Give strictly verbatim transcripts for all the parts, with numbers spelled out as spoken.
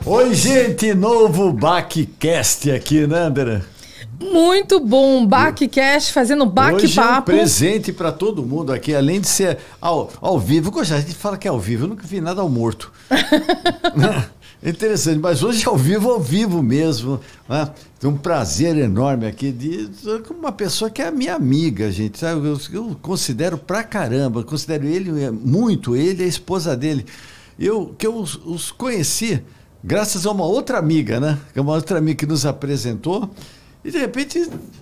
Oi, gente, novo BaqueCast aqui, né, André? Muito bom, BaqueCast fazendo bate-papo. Hoje é um presente para todo mundo aqui, além de ser ao, ao vivo. A gente fala que é ao vivo, eu nunca vi nada ao morto. É interessante, mas hoje é ao vivo, ao vivo mesmo. Né? Tem um prazer enorme aqui de uma pessoa que é minha amiga, gente. Sabe? Eu, eu considero pra caramba, considero ele muito, ele e a esposa dele. Eu, que eu os, os conheci graças a uma outra amiga, né? Uma outra amiga que nos apresentou. E de repente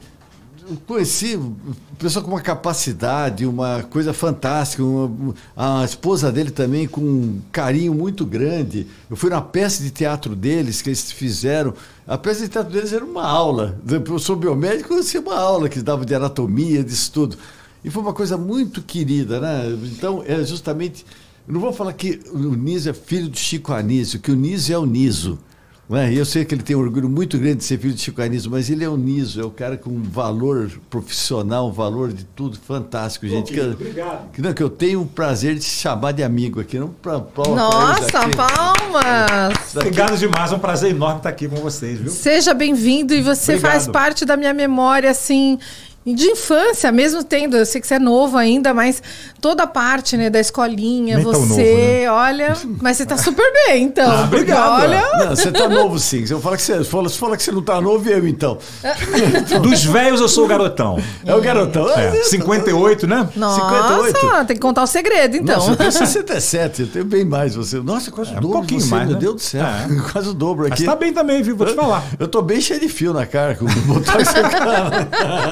eu conheci uma pessoa com uma capacidade, uma coisa fantástica, uma, a esposa dele também com um carinho muito grande. Eu fui na peça de teatro deles, que eles fizeram. A peça de teatro deles era uma aula. Eu sou biomédico, eu conheci uma aula que eles davam de anatomia, de estudo. E foi uma coisa muito querida, né? Então, é justamente... Eu não vou falar que o Niso é filho de Chico Anísio, que o Niso é o Niso. É, eu sei que ele tem um orgulho muito grande de ser filho de Chico Anísio, mas ele é o Niso, é o cara com um valor profissional, um valor de tudo fantástico, gente. Okay, que, obrigado. Que, não, que eu tenho o prazer de se chamar de amigo aqui. Não pra, pra, Nossa, pra palmas! Obrigado demais, é um prazer enorme estar aqui com vocês, viu? Seja bem-vindo e você Obrigado. Faz parte da minha memória, assim... de infância, mesmo tendo, eu sei que você é novo ainda, mas toda a parte, né, da escolinha, Nem você, tão novo, né? olha, mas você tá super bem, então. Ah, obrigado. Olha... Não, você tá novo sim. Se eu falar que você, fala, se fala que você não tá novo, eu então. Dos velhos eu sou o garotão. É o garotão. É, cinquenta e oito, né? Nossa, cinquenta e oito. tem que contar o segredo, então. Nossa, eu tenho sessenta e sete, eu tenho bem mais você. Nossa, quase É, o um dobro pouquinho de você, mais, meu né? Deus do céu. É. Quase o dobro aqui. Mas tá bem também, viu? Vou te falar. Eu tô bem cheio de fio na cara, com o botão secando.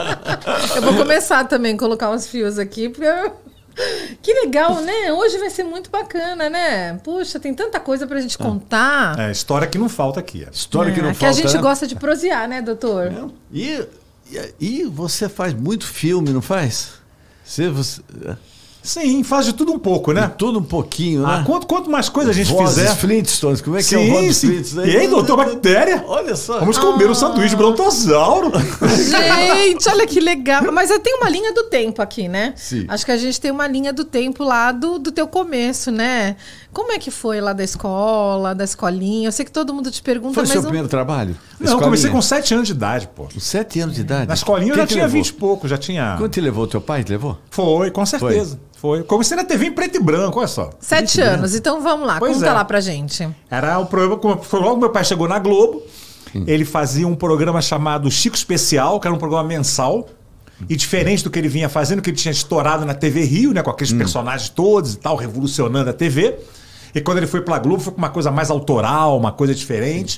Eu vou começar também a colocar uns fios aqui, porque... eu- Que legal, né? Hoje vai ser muito bacana, né? Puxa, tem tanta coisa pra gente contar. É, história que não falta aqui. História que não É, falta, a gente né? gosta de prosear, né, doutor? É. E, e, e você faz muito filme, não faz? Você, você, Sim, faz de tudo um pouco, né? tudo um pouquinho, Ah, né? quanto, quanto mais coisa a gente Vozes fizer... Flintstones, como é que é o Sim, Vozes sim. Flintstones? E aí, doutor Bactéria? Olha só. Vamos comer um sanduíche brontossauro. Gente, olha que legal. Mas eu tenho uma linha do tempo aqui, né? Sim. Acho que a gente tem uma linha do tempo lá do, do teu começo, né? Como é que foi lá da escola, da escolinha? Eu sei que todo mundo te pergunta, Foi o mas... seu não- primeiro trabalho? Não, eu comecei com sete anos de idade, pô. Com sete anos de idade? Na escolinha eu Quem já te tinha levou? vinte e pouco, já tinha... Quando te levou? Teu pai te levou? Foi, com certeza. Foi. Comecei na T V em preto e branco, olha só. Sete anos, então vamos lá, Pois conta é. lá pra gente. Era o programa, como foi logo que meu pai chegou na Globo, ele fazia um programa chamado Chico Especial, que era um programa mensal. E diferente do que ele vinha fazendo, que ele tinha estourado na T V Rio, né, com aqueles personagens todos e tal, revolucionando a T V. E quando ele foi pra Globo, foi com uma coisa mais autoral, uma coisa diferente.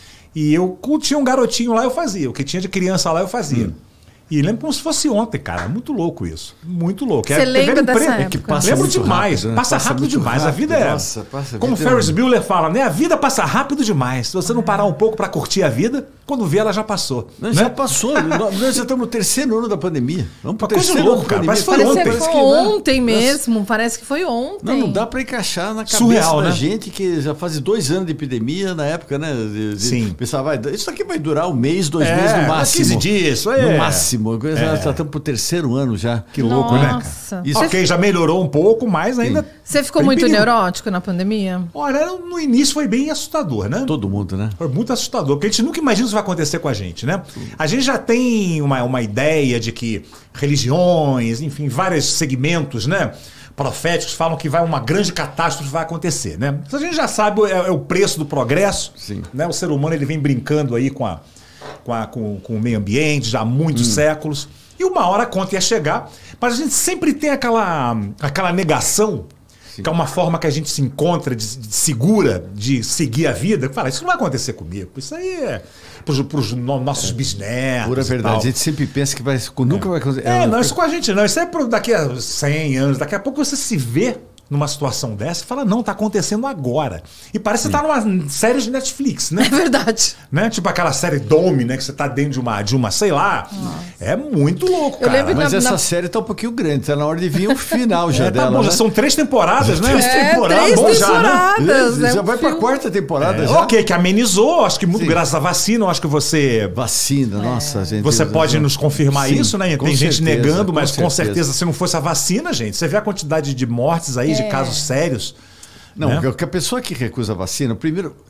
E eu, quando tinha um garotinho lá, eu fazia. O que tinha de criança lá, eu fazia. E lembro como se fosse ontem, cara. Muito louco isso. Muito louco. Você Era- lembra era em dessa preto. época? que passa Lembro muito demais. rápido, né? Passa, Passa rápido muito demais. A rápido. vida é. Nossa, passa, a como vida é Ferris um- Bueller fala, né? A vida passa rápido demais. Se você não parar um pouco pra curtir a vida, quando vê, ela já passou. Não, né? já passou. Nós já estamos no terceiro ano da pandemia. Vamos pro Uma coisa terceiro louca, ano da cara. pandemia. Parece que foi Parece ontem. que foi que, né? ontem mesmo, parece que foi ontem. Não, não dá para encaixar na cabeça Surreal, da né? gente que já faz dois anos de epidemia na época, né? De, de Sim. Pensava, vai, isso aqui vai durar um mês, dois É, meses no máximo. quinze dias, isso aí é. No máximo. Já É. já estamos pro terceiro ano já. Que louco, né, cara? Nossa. Isso, Você- ok, já melhorou um pouco, mas ainda... Você ficou tem muito perigo. neurótico na pandemia? Olha, no início foi bem assustador, né? Todo mundo, né? Foi muito assustador, porque a gente nunca imagina o que vai acontecer com a gente, né? A gente já tem uma, uma ideia de que religiões, enfim, vários segmentos, né? Proféticos falam que vai uma grande catástrofe vai acontecer, né? Isso a gente já sabe, é, é o preço do progresso. Sim. Né? O ser humano ele vem brincando aí com, a, com, a, com, com o meio ambiente já há muitos séculos. E uma hora a conta ia chegar, mas a gente sempre tem aquela, aquela negação, que é uma forma que a gente se encontra, de, de segura, de seguir a vida, que fala, isso não vai acontecer comigo, isso aí é para os nossos bisnetos. Pura e verdade. tal. A gente sempre pensa que vai, nunca vai acontecer. É, não, isso com a gente não. Isso é pro daqui a cem anos. Daqui a pouco você se vê numa situação dessa e fala, não, tá acontecendo agora. E parece que você tá numa série de Netflix, né? É verdade. né? Tipo aquela série Dome, né? Que você tá dentro de uma, de uma sei lá. É muito louco, Eu cara. lembro Mas na- essa na- série tá um pouquinho grande, tá na hora de vir o final já É, tá dela. bom, né? já são três temporadas, né? Três É, temporadas, três bom já, né? temporadas. já é um vai pra filme. quarta temporada É, já. ok, que amenizou, acho que muito Sim. graças à vacina, eu acho que você. Vacina, nossa, gente. Você pode nos confirmar Sim, isso, né? com Tem gente certeza, negando, com mas com certeza. certeza. se não fosse a vacina, gente, você vê a quantidade de mortes aí, de É. casos sérios. Não, né? porque a pessoa que recusa a vacina, primeiro,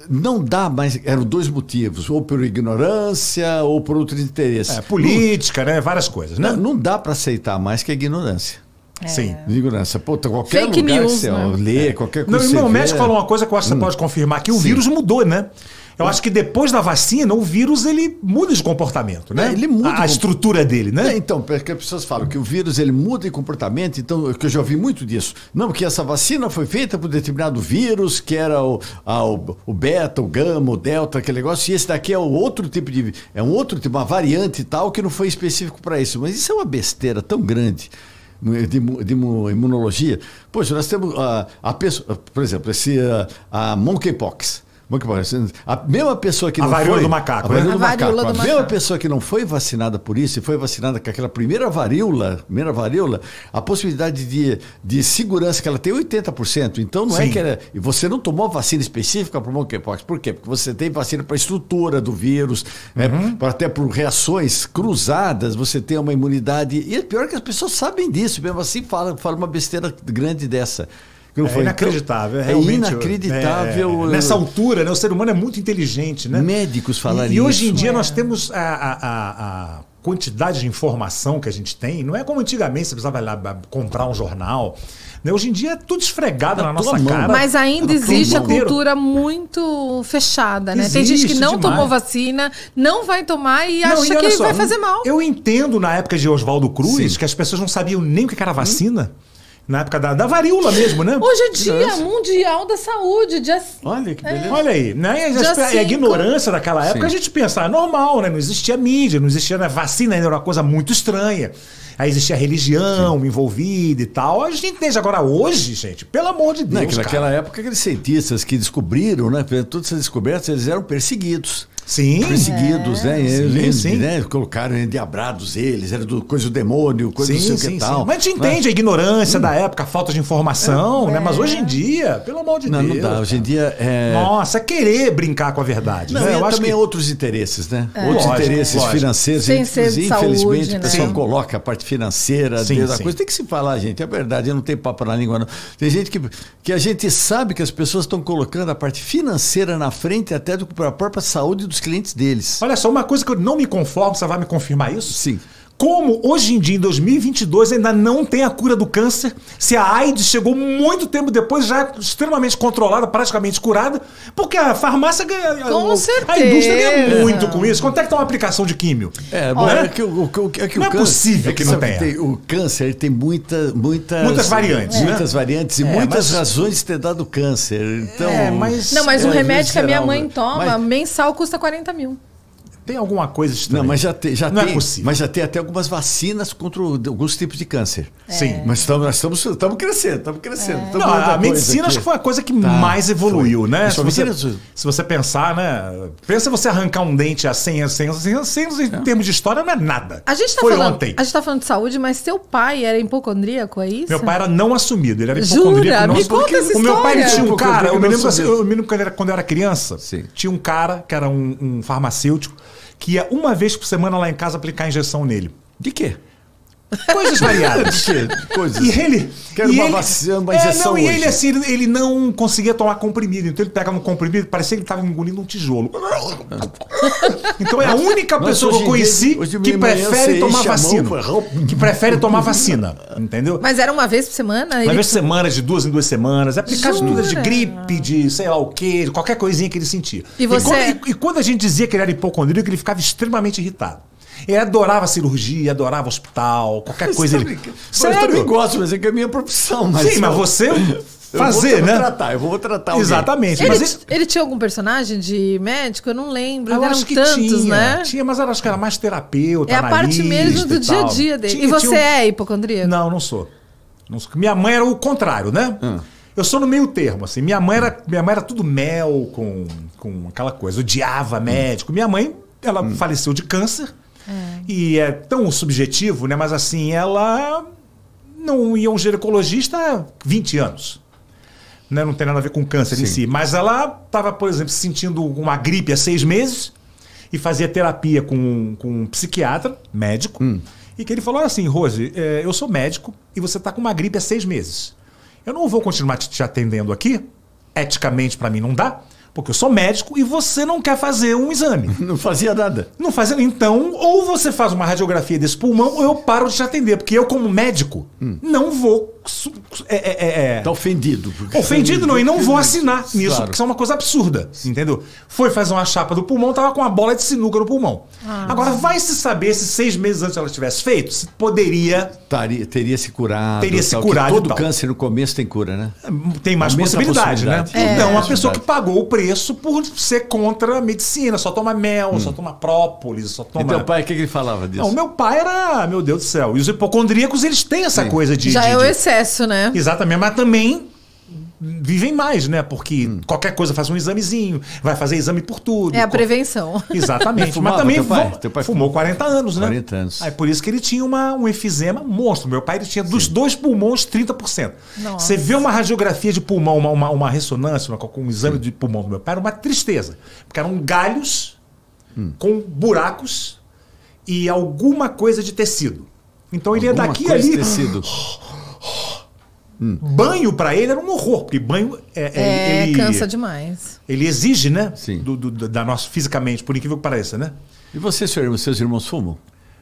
não dá mais, eram dois motivos, ou por ignorância ou por outro interesse. É, política, não, né? Várias coisas, né? Não, não dá para aceitar mais que a ignorância. É. Sim. Ignorância. Pô, qualquer Fake lugar news, que você né? lê, qualquer coisa Não, que você não, o vê... médico falou uma coisa que eu acho que você pode confirmar, que o Sim. vírus mudou, né? Eu acho que depois da vacina, o vírus ele muda de comportamento, né? É, ele muda a, a de- estrutura dele, né? É, então, porque as pessoas falam que o vírus ele muda de comportamento, então que eu já ouvi muito disso. Não, porque essa vacina foi feita por determinado vírus, que era o, a, o, o beta, o gama, o delta, aquele negócio, e esse daqui é o outro tipo de. É um outro tipo, uma variante e tal, que não foi específico para isso. Mas isso é uma besteira tão grande. De, imu- de imu- imunologia. Poxa, nós temos a, a pessoa, por exemplo, esse, a, a monkeypox. Monkeypox. A mesma pessoa que A não varíola foi, do macaco, a varíola né? do A varíola macaco. do A mesma macaco. pessoa que não foi vacinada por isso e foi vacinada com aquela primeira varíola, primeira varíola, a possibilidade de, de segurança que ela tem é oitenta por cento. Então não é Sim. que ela, e você não tomou vacina específica para o monkeypox. Por quê? Porque você tem vacina para a estrutura do vírus, né? Pra- até por reações cruzadas, você tem uma imunidade. E é pior que as pessoas sabem disso, mesmo assim fala, fala uma besteira grande dessa. Que não É foi. inacreditável. É, É realmente, inacreditável. é, nessa altura, né, o ser humano é muito inteligente, né? Médicos falarem E, e hoje em isso. dia É. nós temos a, a- a- a quantidade de informação que a gente tem. Não é como antigamente você precisava ir lá b- comprar um jornal. Né? Hoje em dia é tudo esfregado Na na tua nossa mão. cara. Mas ainda Na tua existe a mão. cultura muito fechada, né? Tem gente que Existe não demais. tomou vacina, não vai tomar e Não, acha e olha que só, vai fazer mal. Eu entendo na época de Oswaldo Cruz Sim. que as pessoas não sabiam nem o que era vacina. Na época da, da varíola mesmo, né? Hoje é Dia Mundial da Saúde, dia... Olha que beleza. Olha aí, né? E Dia a, a cinco. ignorância daquela época, Sim. a gente pensa, ah, normal, né? Não existia mídia, não existia né? vacina, ainda era uma coisa muito estranha. Aí existia religião envolvida e tal. A gente entende. Agora, hoje, gente, pelo amor de Deus, Não, é que cara. naquela época, aqueles cientistas que descobriram, né? Todas essas descobertas, eles eram perseguidos. Sim. Perseguidos, né? Sim, Eles, sim. né? Colocaram endiabrados eles, era do, coisa do demônio, coisa Sim, não sei o sim, que sim. tal. Mas a gente né? entende a ignorância da época, a falta de informação, né? Mas hoje em dia, pelo amor de Não, Deus. não dá. Hoje em dia é. Nossa, querer brincar com a verdade. Não, né? e Eu acho também que... outros interesses, né? Outros Lógico, interesses lógico. financeiros. Sem gente, ser de infelizmente, saúde, o pessoal né? coloca a parte financeira. Sim, Deus, a sim. coisa tem que se falar, gente. É verdade, eu não tenho papo na língua, não. Tem gente que, que a gente sabe que as pessoas estão colocando a parte financeira na frente até do, da própria saúde dos clientes deles. Olha só, uma coisa que eu não me conformo, você vai me confirmar isso? Sim. Como hoje em dia, em dois mil e vinte e dois, ainda não tem a cura do câncer, se a AIDS chegou muito tempo depois, já extremamente controlada, praticamente curada, porque a farmácia ganha. Com a, certeza. A indústria ganha muito com isso. Quanto é que tá uma aplicação de químio? É, bom, Olha, é que, o, o, o- é que não o é câncer, possível que não sabe, tenha. tem- o câncer ele tem muita, muitas, Muitas variantes, muitas né? variantes e É, muitas mas- razões de ter dado câncer. Então, É, mas- Não, mas é, um às remédio vezes que a minha será mãe um- toma, mas- mensal, custa quarenta mil. Tem alguma coisa estranha. Não, mas já, te, já Não é tem, possível. mas já tem até algumas vacinas contra o- alguns tipos de câncer. Sim. Mas estamos, nós estamos, estamos crescendo, estamos crescendo. estamos Não, vendo a coisa medicina aqui. acho que foi a coisa que Tá, mais evoluiu, foi. né? Mas Se só você, medicina- se você pensar, né? Pensa você arrancar um dente a cem, a cem, a cem, a cem em termos de história não é nada. A gente tá foi falando, ontem. a gente tá falando de saúde, mas seu pai era hipocondríaco, é isso? Meu pai era não assumido, ele era Jura? hipocondríaco. não Me assumido. conta essa O meu pai ele história. tinha um cara, eu me lembro, Não assim, assumiu. eu me lembro quando, era, quando eu era criança, Sim. tinha um cara que era um, um farmacêutico que ia uma vez por semana lá em casa aplicar injeção nele. De quê? Coisas variadas. De quê? Coisas. E ele. Quero e uma ele- vacina, uma é, injeção não, e hoje. ele assim, ele, ele não conseguia tomar comprimido. Então ele pegava um comprimido, parecia que ele estava engolindo um tijolo. Então é a única Nossa, pessoa que hoje eu em dia, conheci hoje de que manhã prefere você tomar enche a mão, vacina. vai- Que prefere tomar vacina. Entendeu? Mas era uma vez por semana? Uma Ele... vez por semana, de duas em duas semanas. É aplicar de tudo, de Jura? gripe, de sei lá o quê, de qualquer coisinha que ele sentia. E você- quando, e- e quando a gente dizia que ele era hipocondríaco, ele ficava extremamente irritado. Ele adorava cirurgia, adorava hospital, qualquer coisa. Ele... Sério? Eu também gosto, mas é que é a minha profissão. Mas Sim, mas eu- você eu fazer, vou, né? Eu vou tratar, eu vou tratar alguém. Exatamente. Ele, Mas ele... ele tinha algum personagem de médico? Eu não lembro. Eu Eram acho que tantos, tinha, né? tinha, mas eu acho que era mais terapeuta, É a parte mesmo analista do e dia a tal. dia dele. Tinha- e você tinha um- é hipocondríaco? Não, não sou. Não sou. Minha mãe era o contrário, né? Hum. Eu sou no meio termo, assim. Minha mãe era, minha mãe era tudo mel com, com aquela coisa. Odiava médico. Minha mãe, ela faleceu de câncer. E é tão subjetivo, né? Mas assim, ela não ia a um ginecologista há vinte anos. Né? Não tem nada a ver com câncer em Sim. si. Mas ela estava, por exemplo, sentindo uma gripe há seis meses e fazia terapia com, com um psiquiatra, médico, e que ele falou assim, Rose, é, eu sou médico e você está com uma gripe há seis meses. Eu não vou continuar te, te atendendo aqui, eticamente para mim não dá, Porque eu sou médico e você não quer fazer um exame. Não fazia nada. Não fazia. Então, ou você faz uma radiografia desse pulmão, ou eu paro de te atender. Porque eu, como médico, hum. não vou. É, é, é, tá ofendido. Ofendido não, e não vou assinar claro. nisso, porque isso é uma coisa absurda. Entendeu? Foi fazer uma chapa do pulmão, tava com uma bola de sinuca no pulmão. Ah. Agora, vai se saber se seis meses antes ela tivesse feito, se poderia. Taria, teria se curado. Teria se tal, curado. Todo câncer no começo tem cura, né? Tem mais possibilidade, possibilidade, né? É. Então, a pessoa que pagou o preço por ser contra a medicina, só toma mel, hum. só toma própolis, só toma. E teu pai, o que, que ele falava disso? Não, meu pai era, meu Deus do céu. E os hipocondríacos, eles têm essa Sim. coisa de. Já de, é o de... excesso, né? Exatamente, mas também vivem mais, né? Porque hum. qualquer coisa faz um examezinho, vai fazer exame por tudo. É a prevenção. Exatamente. Fumava, mas também teu pai? Fumou, Teu pai fumou quarenta anos, né? quarenta anos. Aí por isso que ele tinha uma, um efizema monstro. Meu pai ele tinha dos Sim. dois pulmões trinta por cento. Nossa. Você vê uma radiografia de pulmão, uma, uma, uma ressonância, uma, um exame Sim. de pulmão do meu pai, era uma tristeza. Porque eram galhos hum. com buracos e alguma coisa de tecido. Então ele ia alguma daqui coisa ali. De tecido. Hum. Banho pra ele era um horror, porque banho é, é ele, cansa demais. Ele exige, né? Sim. Do, do, da nossa fisicamente, por incrível que pareça, né? E você, seu irmão, seus irmãos fumam?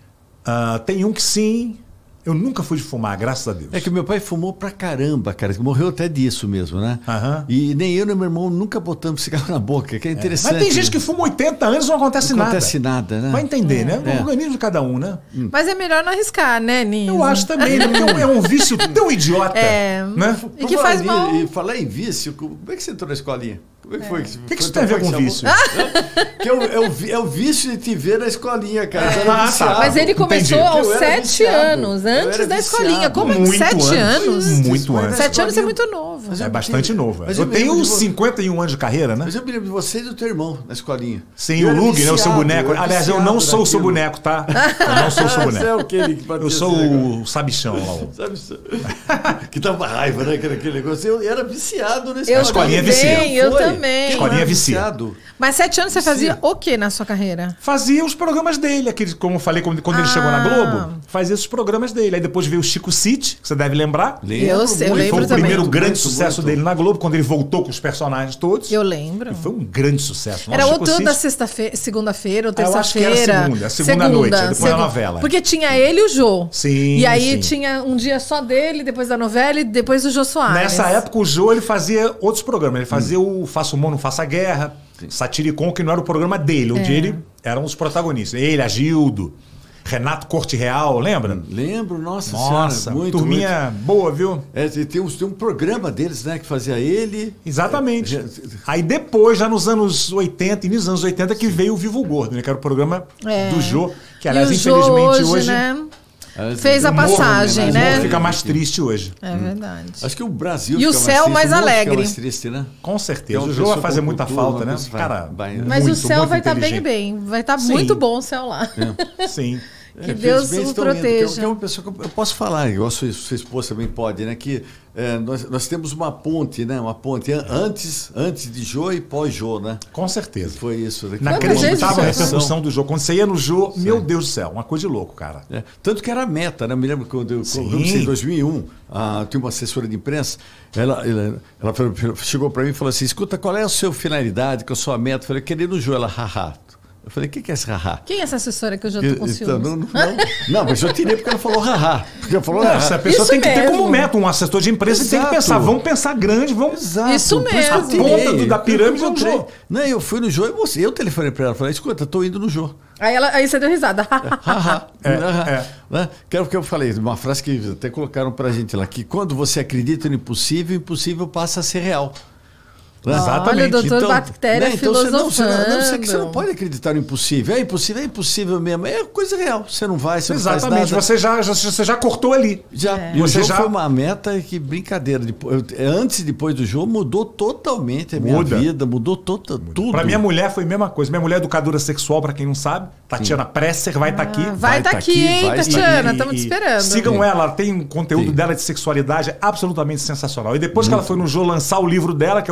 Uh, tem um que sim. Eu nunca fui de fumar, graças a Deus. É que meu pai fumou pra caramba, cara. Morreu até disso mesmo, né? Uhum. E nem eu nem meu irmão nunca botamos cigarro na boca, que é interessante. É. Mas tem gente que fuma oitenta anos e não acontece não nada. Não acontece nada, né? Vai entender, é. né? O é. organismo de cada um, né? Hum. Mas é melhor não arriscar, né, Ninho? Eu acho também. Né? É um vício tão idiota. É. Né? E que faz mal. E falar em vício, como é que você entrou na escolinha? Como é que foi? O que, que isso tem a ver com vício? Que é, o, é, o, é o vício de te ver na escolinha, cara. É. Ah, tá. Mas ele começou Entendi. aos sete anos, antes da escolinha. Como é que sete anos? Muito anos. Sete anos é muito novo. É bastante novo. Mas eu, eu tenho cinquenta e um anos de carreira, né? Mas eu me lembro de você e do teu irmão na escolinha. Sim, o Lug, né? O seu boneco. Eu Aliás, eu não sou o seu boneco, tá? Eu não sou o seu boneco. É o que ele que eu sou o sabichão lá. O... Sabichão. Que dava raiva, né? Aquele negócio. Eu era viciado nesse Eu escolinha também, eu também. Escolinha viciado. Mas sete anos você fazia o que na sua carreira? Fazia os programas dele. Aqueles, como eu falei, quando, quando ah. ele chegou na Globo, fazia esses programas dele. Aí depois veio o Chico City, que você deve lembrar. Lembro, eu, sei, eu lembro Foi o também. primeiro grande muito, sucesso muito. dele na Globo, quando ele voltou com os personagens todos. Eu lembro. E foi um grande sucesso. Era Nossa, ou toda sexta-feira, segunda-feira ou ah, eu acho que terça-feira. era a segunda, a segunda, segunda noite, depois segunda. da novela. Porque tinha ele e o Jô. Sim, E aí sim. tinha um dia só dele, depois da novela e depois o Jô Soares. Nessa época o Jô ele fazia outros programas. Ele fazia hum. o Faça Humor, Não Faça Guerra, sim. Satiricon, que não era o programa dele, onde é. ele eram os protagonistas. Ele, Agildo, Renato Corte Real, lembra? Lembro, nossa, nossa senhora. Muito, turminha muito. boa, viu? É, tem, um, tem um programa deles, né, que fazia ele. Exatamente. É, Aí depois, já nos anos oitenta, início dos anos oitenta, que veio o Vivo Gordo, né? Que era o programa é. do Jô, que aliás, infelizmente, hoje. hoje né? Fez a passagem, morro, né? Fica mais triste hoje. É verdade. Acho que o Brasil e fica o céu mais, mais, triste, mais alegre. Mais triste, né? Com certeza. O Jô vai fazer muita falta, né? Cara, vai, mas muito, o céu vai estar tá bem, bem. Vai estar tá muito bom o céu lá. É. Sim. Que é, Deus o proteja. Indo, que é uma pessoa que eu posso falar, igual a sua, sua esposa também pode, né? Que é, nós, nós temos uma ponte, né? Uma ponte antes, antes de Jô e pós-Jô, né? Com certeza. Foi isso. Né? Inacreditável a repercussão do Jô. Quando você ia no Jô, Sim. meu Deus do céu, uma coisa de louco, cara. É, tanto que era a meta, né? Eu me lembro quando eu comecei em dois mil e um, a, tinha uma assessora de imprensa, ela, ela, ela chegou para mim e falou assim: escuta, qual é a sua finalidade, qual é a sua meta? Eu falei, querer no Jô, ela, haha. Eu falei, o que, que é esse haha? Quem é essa assessora que eu já estou com ciúmes? Então, não, não, não, mas eu tirei porque ela falou haha. Porque ela falou haha. Essa pessoa Isso tem que mesmo. ter como meta, um assessor de empresa e tem que pensar, vamos pensar grande, vamos... Exato. Isso mesmo. A ponta do, da pirâmide é um Jô. Não, eu fui no Jô e você, eu telefonei para ela, falei, escuta, estou indo no Jô. Aí, ela, aí você deu risada. Haha. é, é. Né? Que é o que eu falei, uma frase que até colocaram para a gente lá, que quando você acredita no impossível, o impossível passa a ser real. Exatamente. Olha, o doutor então, Bactéria né? então, filosofando. Você não, você, não, você, você não pode acreditar no impossível. É impossível, é impossível mesmo. É coisa real. Você não vai, você Exatamente. não faz nada. Você já, já, você já cortou ali. Já. É. E o você jogo já... foi uma meta que brincadeira. Antes e depois do jogo mudou totalmente a minha Muda. vida. Mudou tota, tudo. Para minha mulher foi a mesma coisa. Minha mulher é educadora sexual, para quem não sabe. Tatiana Presser vai estar ah, tá aqui. Vai estar tá aqui, hein, Tatiana? Estamos te esperando. Sigam ela. Ela tem um conteúdo Sim. dela de sexualidade absolutamente sensacional. E depois Muito. que ela foi no Jô lançar o livro dela, que é o Vem Transar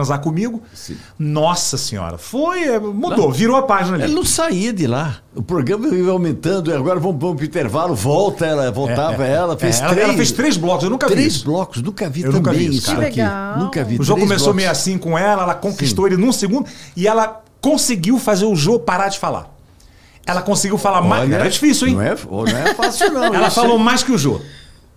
transar comigo. Sim. Nossa senhora, foi, mudou, virou a página ali. Ele não saía de lá. O programa ia aumentando, agora vamos, vamos pro intervalo, volta, ela voltava É, é. ela, fez É, ela- três. ela fez três blocos, eu nunca vi Três isso. blocos, nunca vi Eu também nunca vi isso, isso cara. Que aqui. legal. Nunca vi. O jogo três começou blocos. meio assim com ela, ela conquistou ele num segundo e ela conseguiu fazer o Jô parar de falar. Ela conseguiu falar mais. Olha, Era difícil, hein? Não é, não é fácil, não. Ela Isso falou aí. mais que o Jô.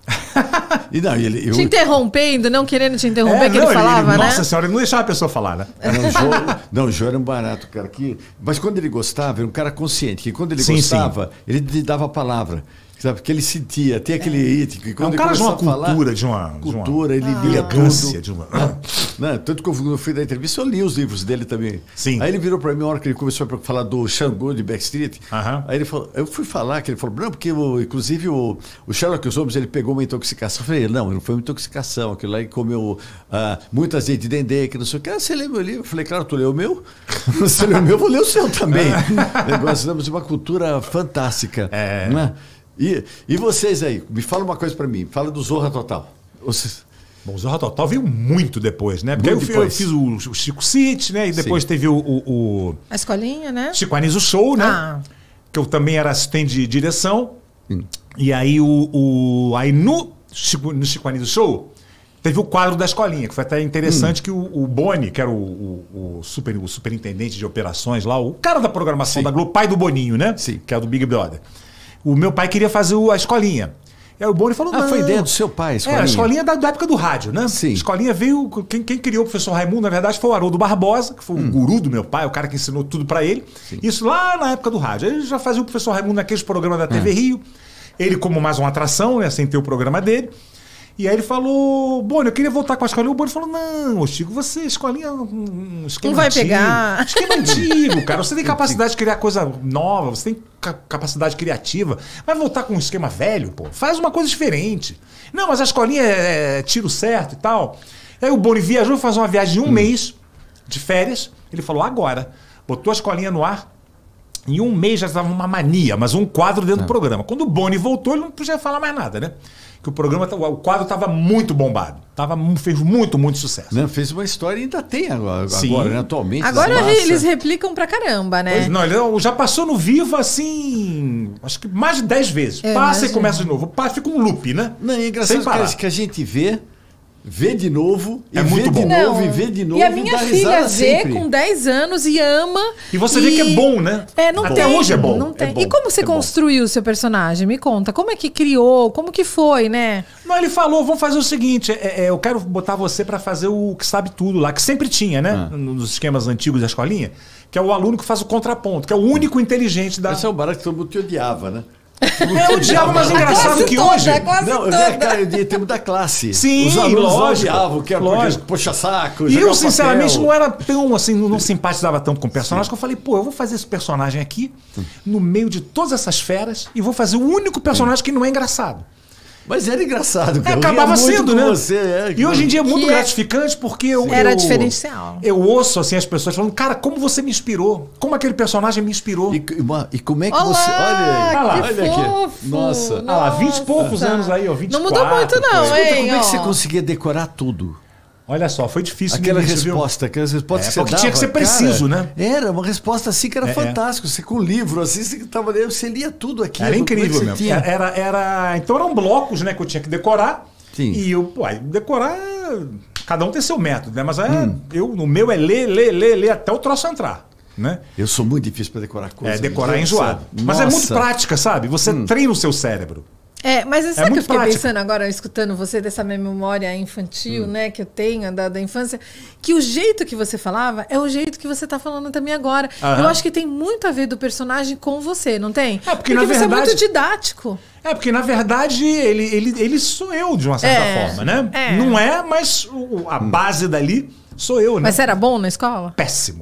E não, ele, eu, Te interrompendo, não querendo te interromper, É, que não, ele falava, né? Nossa senhora, ele não deixava a pessoa falar, né? Não, o Jô, não, o Jô era um barato, cara. Que, mas quando ele gostava, era um cara consciente, que quando ele Sim, gostava, ele lhe dava a palavra. Sabe? Porque ele sentia, tem aquele ritmo. Que É quando um ele cara de uma começava a falar, cultura, de uma, cultura, de ele uma lia elegância, tudo. de uma... Né? Tanto que eu fui da entrevista, eu li os livros dele também. Sim. Aí ele virou para mim, a hora que ele começou a falar do Xangô de Backstreet. Aham. Aí ele falou, eu fui falar, que ele falou, não, porque o, inclusive o, o Sherlock Holmes, ele pegou uma intoxicação. Eu falei, não, não foi uma intoxicação, aquilo lá ele comeu ah, muito azeite de dendê, que não sei o que. Ah, você lê meu livro? Eu falei, claro, tu leu o meu? Você leu o meu, eu vou ler o seu também. Nós temos uma cultura fantástica. É. Né? E, e vocês aí, me fala uma coisa para mim, fala do Zorra Total. Vocês... Bom, o Zorra Total veio muito depois, né? Porque Muito eu, fi- depois. eu fiz o, o Chico City, né? E depois Sim. teve o, o, o A escolinha, né? Chico Anísio Show, né? Ah. Que eu também era assistente de direção. Hum. E aí, o, o, aí no, Chico, no Chico Anísio Show, teve o quadro da escolinha, que foi até interessante que o, o Boni, que era o, o, o, super, o superintendente de operações lá, o cara da programação Sim. da Globo, pai do Boninho, né? Sim. Que é do Big Brother. O meu pai queria fazer o- a escolinha. E aí o Boni falou, Ah, não. foi ideia do seu pai, a É, escolinha. a escolinha da, da época do rádio, né? Sim. A escolinha veio. Quem, quem criou o professor Raimundo, na verdade, foi o Haroldo Barbosa, que foi Hum. o guru do meu pai, o cara que ensinou tudo pra ele. Isso lá na época do rádio. Ele já fazia o professor Raimundo naqueles programas da T V Rio. Ele, como mais uma atração, né? Sem ter o programa dele. E aí ele falou, Boni, eu queria voltar com a escolinha. O Boni falou, não, ô Chico, você, escolinha, um um esquema Não vai antigo. pegar. Esquema antigo, cara. Você tem capacidade de criar coisa nova, você tem ca- capacidade criativa. Vai voltar com um esquema velho, pô. Faz uma coisa diferente. Não, mas a escolinha é, é tiro certo e tal. Aí o Boni viajou, faz uma viagem de um mês de férias. Ele falou, agora. Botou a escolinha no ar. Em um mês já estava uma mania, mas um quadro dentro do programa. Quando o Boni voltou, ele não podia falar mais nada, né? Que o programa, o quadro estava muito bombado. Tava, fez muito, muito sucesso. Não, fez uma história e ainda tem agora, Sim. agora né? Atualmente. Agora massa. eles replicam pra caramba, né? Pois não, ele já passou no Viva assim, acho que mais de dez vezes. Eu Passa e imagino. começa de novo. Passa, fica um loop, né? Não, é Sem engraçado parar. que a- que a gente vê, vê de novo, É e vê muito de bom. novo, e vê de novo. E a minha dá filha risada vê sempre. com dez anos e ama. E você vê que é bom, né? É, não Até tem. hoje é bom. Não tem. É bom, E como você é bom. construiu o seu personagem? Me conta. Como é que criou? Como que foi, né? Não, ele falou, vamos fazer o seguinte, é, é, eu quero botar você pra fazer o que sabe tudo lá, que sempre tinha, né? Ah. Nos esquemas antigos da escolinha, que é o aluno que faz o contraponto, que é o único inteligente da... Esse é o barato que todo mundo te odiava, né? É o diabo mais engraçado Quase que toda, hoje. quase Não, toda. é, cara, de tempo da classe. Sim, Os alunos lógico, odiavam, que era lógico. puxa-saco. E jogar eu, sinceramente, papel. não era tão assim, não, não simpatizava tanto com o personagem, que eu falei, pô, eu vou fazer esse personagem aqui, no meio de todas essas feras, e vou fazer o único personagem que não é engraçado. Mas era engraçado, É, cara. Eu acabava ria muito sendo, com né? Você, é, E hoje em dia é muito Que é- gratificante porque eu. Era eu, diferencial. Eu ouço assim as pessoas falando, cara, como você me inspirou? Como aquele personagem me inspirou? E, e uma- e como é que Olá, você. Olha aí. Olha lá, que olha aqui. fofo. Nossa. Ah lá, vinte e poucos Nossa. anos aí, ó, vinte e Não quatro. mudou muito não, coisa. hein? Como é que você ó. conseguia decorar tudo? Olha só, foi difícil no Aquela início, viu? resposta, aquelas respostas É, que você porque dava, tinha que ser preciso, cara, né? Era uma resposta assim que era É, fantástico. Você com o livro, assim, você, tava, lendo, você lia tudo aquilo. Era Como é que incrível você mesmo. tinha? Era, era, então eram blocos, né, que eu tinha que decorar. Sim. E eu, pô, aí decorar, cada um tem seu método, né? Mas é, Hum. eu, no meu é ler, ler, ler, ler até o troço entrar, né? Eu sou muito difícil para decorar coisas. É, decorar é meu Deus do céu. enjoado. Mas é muito Nossa. prática, sabe? Você Hum. treina o seu cérebro. É, mas sabe o que eu muito fiquei prático. pensando agora, escutando você, dessa minha memória infantil, Hum. né, que eu tenho da, da infância, que o jeito que você falava é o jeito que você tá falando também agora. Aham. Eu acho que tem muito a ver do personagem com você, não tem? É, porque, na você verdade- é muito didático. É, porque na verdade ele, ele, ele sou eu, de uma certa É, forma, né? é. Não é, mas o- a base dali sou eu, né? Mas você era bom na escola? Péssimo.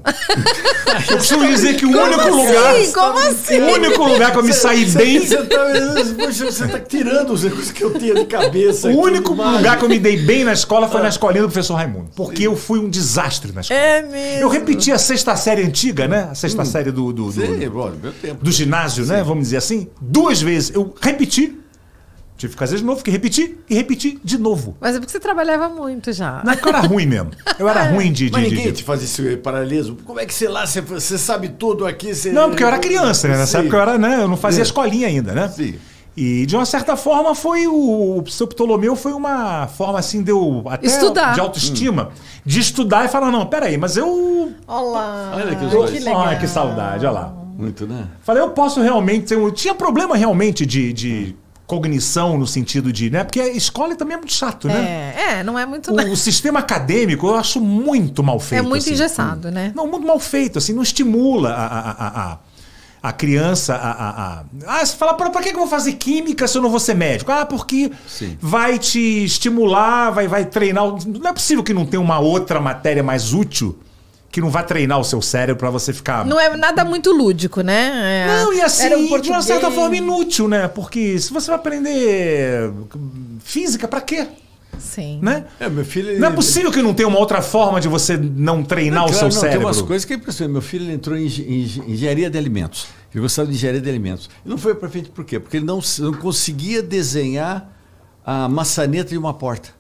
Eu costumo dizer que o Como único assim? lugar. Como assim? O único lugar que eu me saí Você- bem. Você tá, poxa, você tá tirando os coisas que eu tinha de cabeça. O aqui, único demais. lugar que eu me dei bem na escola foi na escolinha do professor Raimundo. Porque eu fui um desastre na escola. É mesmo. Eu repeti a sexta série antiga, né? A sexta série do, do, do, Sim, olha, meu tempo. do ginásio, né? Vamos dizer assim. Duas vezes. Eu repeti. Tive que fazer de novo, que repetir e repetir de novo. Mas é porque você trabalhava muito já. Na época eu era ruim mesmo. Eu era ruim de... de Mas ninguém de, te fazia esse paralelismo? Como é que você lá, você, você sabe tudo aqui? Você... Não, porque eu era criança, né? Nessa Sim. época eu, era, né? eu não fazia Sim. escolinha ainda, né? Sim. E de uma certa forma foi o... O seu Ptolomeu foi uma forma assim de eu... Até Estudar. de autoestima. Hum. De estudar e falar, não, peraí, mas eu... Olá. Olha que os que dois. legal. Ai, que saudade, olha lá. Muito, né? Falei, eu posso realmente ter um... Tinha problema realmente de... de cognição no sentido de, né? Porque a escola também é muito chato, né? É, é, não é muito... O, o sistema acadêmico eu acho muito mal feito. É muito assim. engessado, né? Não, muito mal feito, assim, não estimula a, a, a, a, a criança a, a, a... Ah, você fala, pra, pra que eu vou fazer química se eu não vou ser médico? Ah, porque Sim. vai te estimular, vai, vai treinar... Não é possível que não tenha uma outra matéria mais útil que não vai treinar o seu cérebro pra você ficar... Não é nada muito lúdico, né? É, Não, e assim, era um de uma português. certa forma inútil, né? Porque se você vai aprender física, pra quê? Sim. Né? É, meu filho... Não é possível que não tenha uma outra forma de você não treinar Não, o claro, seu não, cérebro. Tem umas coisas que é impressionante. Meu filho ele entrou em, engen- em engenharia de alimentos. Ele gostava de engenharia de alimentos. E não foi para frente por quê? Porque ele não, não conseguia desenhar a maçaneta de uma porta.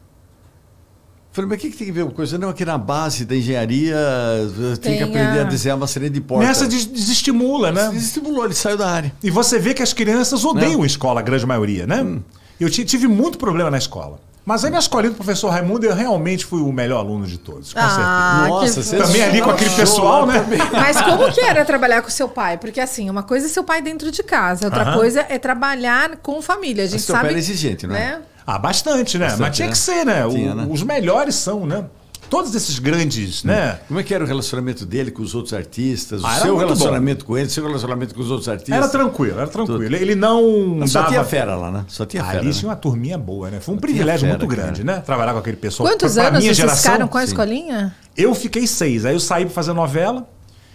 Falei, mas o que, que tem a ver com coisa? Não, aqui na base da engenharia tem que aprender a desenhar maçaneta de porta. Nessa des- desestimula, né? Desestimulou, ele saiu da área. E você vê que as crianças odeiam Não. escola, a grande maioria, né? Hum. Eu t- tive muito problema na escola. Mas aí na escolinha do professor Raimundo eu realmente fui o melhor aluno de todos, com Ah, Nossa, que você Também ali com aquele pessoal, né? Mas como que era trabalhar com seu pai? Porque assim, uma coisa é seu pai dentro de casa, outra Aham. coisa é trabalhar com família. A gente Mas seu sabe, pai era exigente, não é? né? Ah, bastante, né? Bastante, Mas tinha né? que ser, né? O- Tinha, né? Os melhores são, né? Todos esses grandes, né? Como é que era o relacionamento dele com os outros artistas? O Ah, era seu muito relacionamento com ele, o seu relacionamento com os outros artistas? Era tranquilo, era tranquilo. Ele não Só dava... tinha fera lá, né? Só tinha fera. Ali né? tinha uma turminha boa, né? Foi um Só privilégio tinha muito fera, grande, cara. né? Trabalhar com aquele pessoal. Quantos Pra- pra anos minha vocês geração, ficaram com a sim. escolinha? Eu fiquei seis. Aí eu saí pra fazer novela.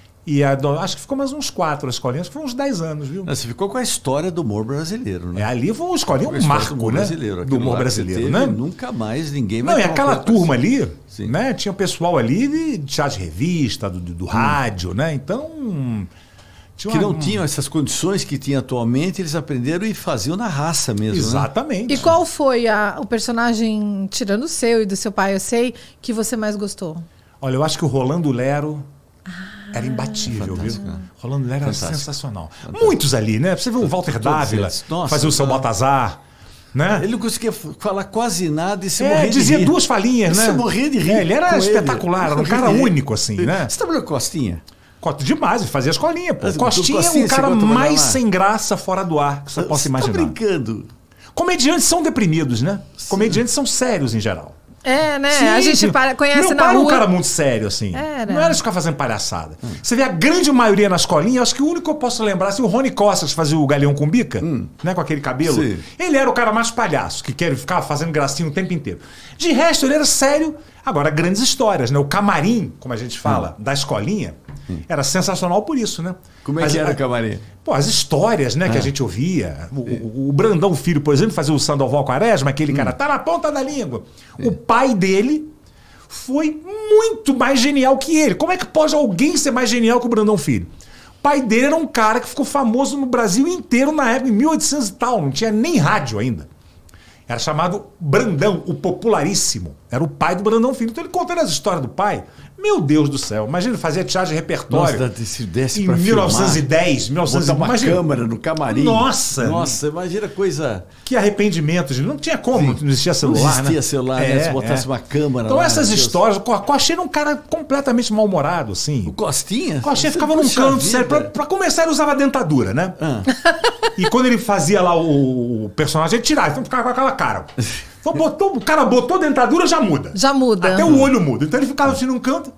E a do- acho que ficou mais uns quatro a escolinha. Acho que foi uns dez anos, viu? Não, você ficou com a história do humor brasileiro, né? É, ali foi uma escolinha, Com a um história marco, do humor né? brasileiro. Do Aquilo humor lá que brasileiro, teve, né? Nunca mais ninguém vai Não, e ter uma aquela coisa turma parecida. ali, Sim. né? Tinha pessoal ali de de teatro de revista, do, do- do rádio, né? Então... Tinha Que uma- não tinham essas condições que tinha atualmente, eles aprenderam e faziam na raça mesmo. Né? Exatamente. E qual foi a- o personagem, tirando o seu e do seu pai, eu sei, que você mais gostou? Olha, eu acho que o Rolando Lero era imbatível, fantástico, viu? né? Rolando Lero era Fantástico. sensacional. Muitos ali, né? Você vê o Walter todos Dávila, eles. Nossa, fazia o seu tá. Baltazar, né? Ele não conseguia f- falar quase nada e se É, morria de dizia rir. duas falinhas, né? Você morria de rir. É, ele era com espetacular, era um Morria cara de rir. único, assim, né? Você trabalhou com Costinha? Cota demais, ele fazia a escolinha, pô. Mas, Costinha é Costinha o cara chegou a trabalhar mais lá? sem graça fora do ar que você possa Você imaginar. tá brincando? Comediantes são deprimidos, né? Comediantes são sérios em geral. É, né? Sim, a gente sim. para- conhece Meu na pai era um rua. cara muito sério, assim. Era. Não era de ficar fazendo palhaçada. Você vê a grande maioria na escolinha, acho que o único que eu posso lembrar, assim, o Rony Costa, que fazia o Galeão com Bica, né, com aquele cabelo. Sim. Ele era o cara mais palhaço, que quer ficar fazendo gracinha o tempo inteiro. De resto, ele era sério. Agora, grandes histórias, né? O camarim, como a gente fala, da escolinha, era sensacional por isso, né? Como é As- que era a- o camarim? Pô, as histórias, né, que a gente ouvia. O, o- o Brandão Filho, por exemplo, fazia o Sandoval Quaresma, aquele cara, tá na ponta da língua. O pai dele foi muito mais genial que ele. Como é que pode alguém ser mais genial que o Brandão Filho? O pai dele era um cara que ficou famoso no Brasil inteiro na época, em mil e oitocentos e tal, não tinha nem rádio ainda. Era chamado Brandão, o popularíssimo. Era o pai do Brandão Filho. Então ele contando as histórias do pai. Meu Deus do céu, imagina, ele fazia teatro de repertório. Nossa, se desse em pra mil novecentos e filmar, dez, mil novecentos botar uma imagina. câmera no camarim. Nossa! Nossa, imagina coisa... Que arrependimento, gente. Não tinha como, não existia celular, Não existia né? celular, né? Se botasse uma câmera Então lá, essas meu Deus. histórias... O Coachê era um cara completamente mal-humorado, assim. O Costinha? O Coachê Você- ficava num puxa canto vida. sério. Pra, pra começar, ele usava dentadura, né? Ah. E quando ele fazia lá o, o personagem, ele tirava. Então ficava com aquela cara. Então botou, o cara botou dentadura, já muda. Já muda. Até o olho muda. Então ele ficava assim num canto.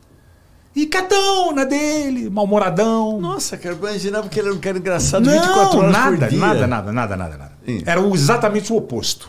E quietão na dele, mal-humoradão. Nossa, cara, eu imaginava que ele era um cara engraçado vinte e quatro Não, horas nada, por dia. nada, nada, nada, nada, nada. Sim. Era o- exatamente o oposto.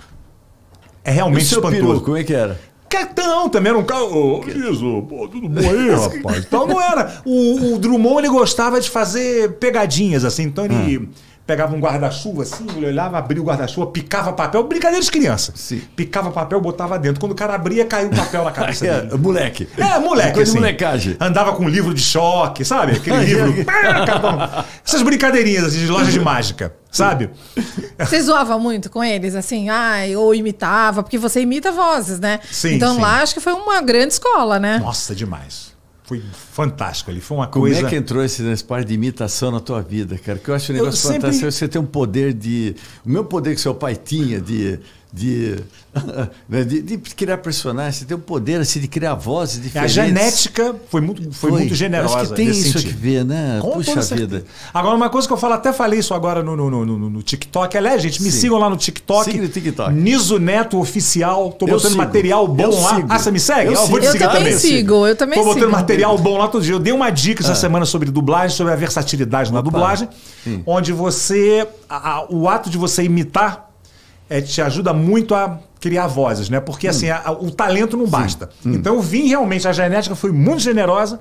É E o realmente seu espantoso. peru, como é que era? Quietão, também era um cara. Ô, isso, pô, tudo bom aí, rapaz? Então não era. O, o Drummond ele gostava de fazer pegadinhas, assim. Então ele pegava um guarda-chuva assim, ele olhava, abria o guarda-chuva, picava papel, brincadeira de criança. Sim. Picava papel, botava dentro. Quando o cara abria, caiu o papel na cabeça dele. É, moleque. É, moleque, Coisa de assim. molecagem. Andava com um livro de choque, sabe? Aquele livro. Essas brincadeirinhas assim, de loja de mágica. Sabe? Você zoava muito com eles, assim, ai, ou imitava, porque você imita vozes, né? Sim, então sim. lá acho que foi uma grande escola, né? Nossa, demais. Foi fantástico ali, foi uma Como coisa... é que entrou esse, esse parte de imitação na tua vida, cara? Que eu acho um Eu negócio sempre- fantástico. Você tem um poder de... O meu poder que seu pai tinha de... De, de, de criar personagens, você tem um poder assim, de criar vozes A diferentes. genética foi muito, foi muito generosa. Acho que tem nesse isso sentido. que vê, né? Com Puxa toda certeza. vida. Agora, uma coisa que eu falo, até falei isso agora no, no, no, no, no TikTok. Aliás, gente, me Sim. sigam lá no TikTok. Siga no TikTok. Niso Neto Oficial. Tô Eu botando sigo. material bom Eu lá. sigo. Ah, você me segue? Eu Eu, vou sigo. te Eu seguir também também. sigo, eu também Tô botando sigo. material bom lá todo dia. Eu dei uma dica essa semana sobre dublagem, sobre a versatilidade na Opa. dublagem. Sim. Onde você... a- a- o ato de você imitar é, te ajuda muito a criar vozes, né? Porque assim, a- a- o talento não basta. Então eu vim realmente, a genética foi muito generosa,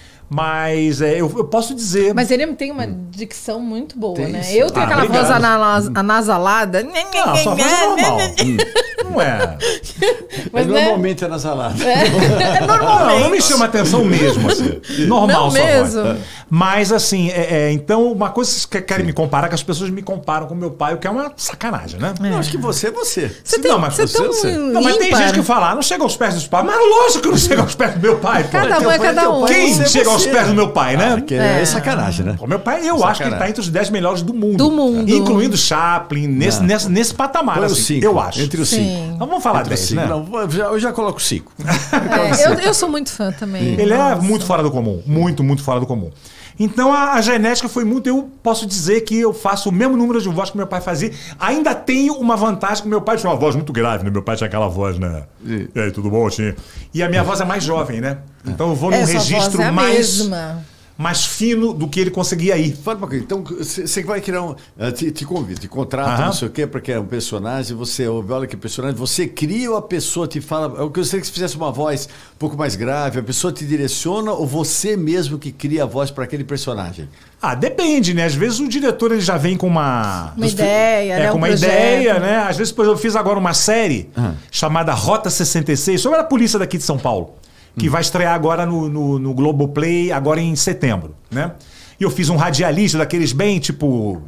mas é, eu, eu posso dizer... Mas ele tem uma dicção muito boa, Tem né? sim. Eu tenho Ah, aquela obrigado. voz anas- anasalada. Não, sua voz é normal. Não é... Mas, Mas né? normalmente é na salada. É Não, normalmente. não me chama atenção mesmo, assim. Normal Não sua mesmo. voz. Mas, assim, é, é, então, uma coisa que querem me comparar, que as pessoas me comparam com meu pai, o que é uma sacanagem, né? Eu acho que você é você. Você Não, tem, mas você você- tem um você- Não, mas tem ímpar. gente que fala, ah, não chega aos pés dos pais. Mas lógico que não chega aos pés do meu pai, pô. Cada Teu um é pai é cada teu um. pai, Quem você é chega aos você. pés do meu pai, né? Ah, que é, É. sacanagem, né? O meu pai, eu acho que ele tá entre os dez melhores do mundo. Do mundo. Incluindo Chaplin, nesse, nesse, nesse patamar, Põe os assim, cinco. eu acho. Entre os Sim. cinco. Então vamos falar Entre os dez, cinco. né? Não, eu já, eu já coloco cinco. É, eu, eu sou muito fã também. Ele é Nossa. muito fora do comum. Muito, muito fora do comum. Então a, a genética foi muito. Eu posso dizer que eu faço o mesmo número de voz que meu pai fazia. Ainda tenho uma vantagem que meu pai tinha uma voz muito grave, né? Meu pai tinha aquela voz, né? Sim. E aí, tudo bom? Tinha. E a minha voz é mais jovem, né? Então eu vou num É, sua registro voz é a mais, mesma. mais fino do que ele conseguia ir. Fala um pouquinho. Então, você vai criar um. eh, Te, te convida, te contrata, Aham. não sei o quê, porque é um personagem, você ouve, olha que personagem, você cria ou a pessoa te fala. Eu gostaria que você fizesse uma voz um pouco mais grave, a pessoa te direciona ou você mesmo que cria a voz para aquele personagem? Ah, depende, né? Às vezes o diretor ele já vem com uma. Uma ideia, É, né? com Um uma projeto. ideia, né? Às vezes, por exemplo, eu fiz agora uma série Aham. chamada Rota sessenta e seis, sobre a polícia daqui de São Paulo, que vai estrear agora no, no, no Globoplay, agora em setembro, né? E eu fiz um radialista daqueles bem, tipo...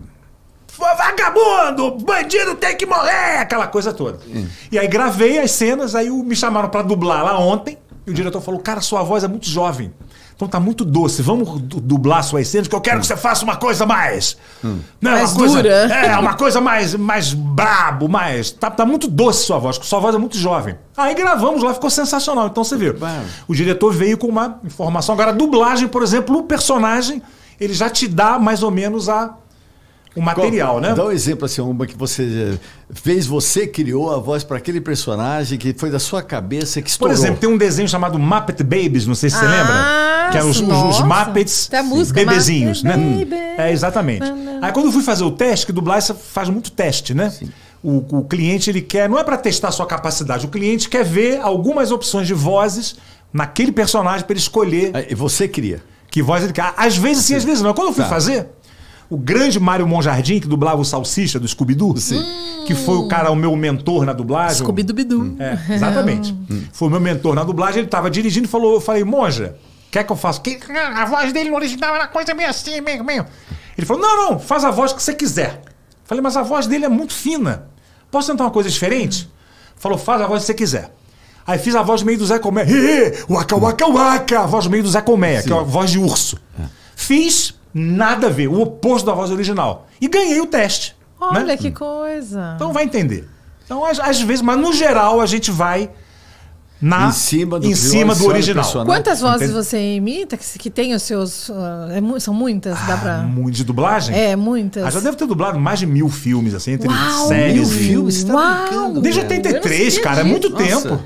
Vagabundo! Bandido tem que morrer! Aquela coisa toda. E aí gravei as cenas, aí me chamaram pra dublar lá ontem, e o diretor falou, cara, sua voz é muito jovem. Então tá muito doce, vamos du- dublar suas cenas, que eu quero que você faça uma coisa mais... Não, Mais uma coisa, dura. É, uma coisa mais, mais brabo, mais... Tá, tá muito doce sua voz, sua voz é muito jovem. Aí gravamos lá, ficou sensacional. Então você viu, Claro. o diretor veio com uma informação. Agora a dublagem, por exemplo, o personagem, ele já te dá mais ou menos a... o material, né? Dá um exemplo assim, uma que você fez, você criou a voz para aquele personagem que foi da sua cabeça que Por estourou. exemplo, tem um desenho chamado Muppet Babies, não sei se você Ah, lembra. Que eram os, os, os nossa. Muppets Tem a música, bebezinhos, né? Muppet Baby. É, exatamente. Aí quando eu fui fazer o teste, que dublagem você faz muito teste, né? O, o cliente, ele quer, não é para testar a sua capacidade, o cliente quer ver algumas opções de vozes naquele personagem para ele escolher Aí, e você cria. que voz ele quer. Às vezes sim, às vezes não. Quando eu fui Tá. fazer, o grande Mário Monjardim, que dublava o Salsicha do Scooby-Doo, que foi o cara, o meu mentor na dublagem. Scooby-Doo. É, exatamente. Foi o meu mentor na dublagem, ele estava dirigindo e falou, eu falei, Monja, quer que eu faça? Que, a voz dele no original era coisa meio assim, meio, meio. Ele falou, não, não, faz a voz que você quiser. Falei, mas a voz dele é muito fina. Posso tentar uma coisa diferente? Falou, faz a voz que você quiser. Aí fiz a voz meio do Zé Colmeia. Ê, waka, waka, waka. A voz meio do Zé Colmeia, que é a voz de urso. Fiz, nada a ver, o oposto da voz original. E ganhei o teste. Olha né? que coisa. Então vai entender. Então, às, às vezes, mas no geral, a gente vai na, Em cima do em que cima o do original. personagem. Quantas vozes Entende? você imita que, que tem os seus... ah, é mu- são muitas? Dá pra... Ah, muito de dublagem? É, muitas. Ah, já deve ter dublado mais de mil filmes, assim, entre Uau, séries mil e... filmes? Você tá Uau. brincando, Desde cara? oitenta e três, Eu não cara, é sabia muito disso. tempo.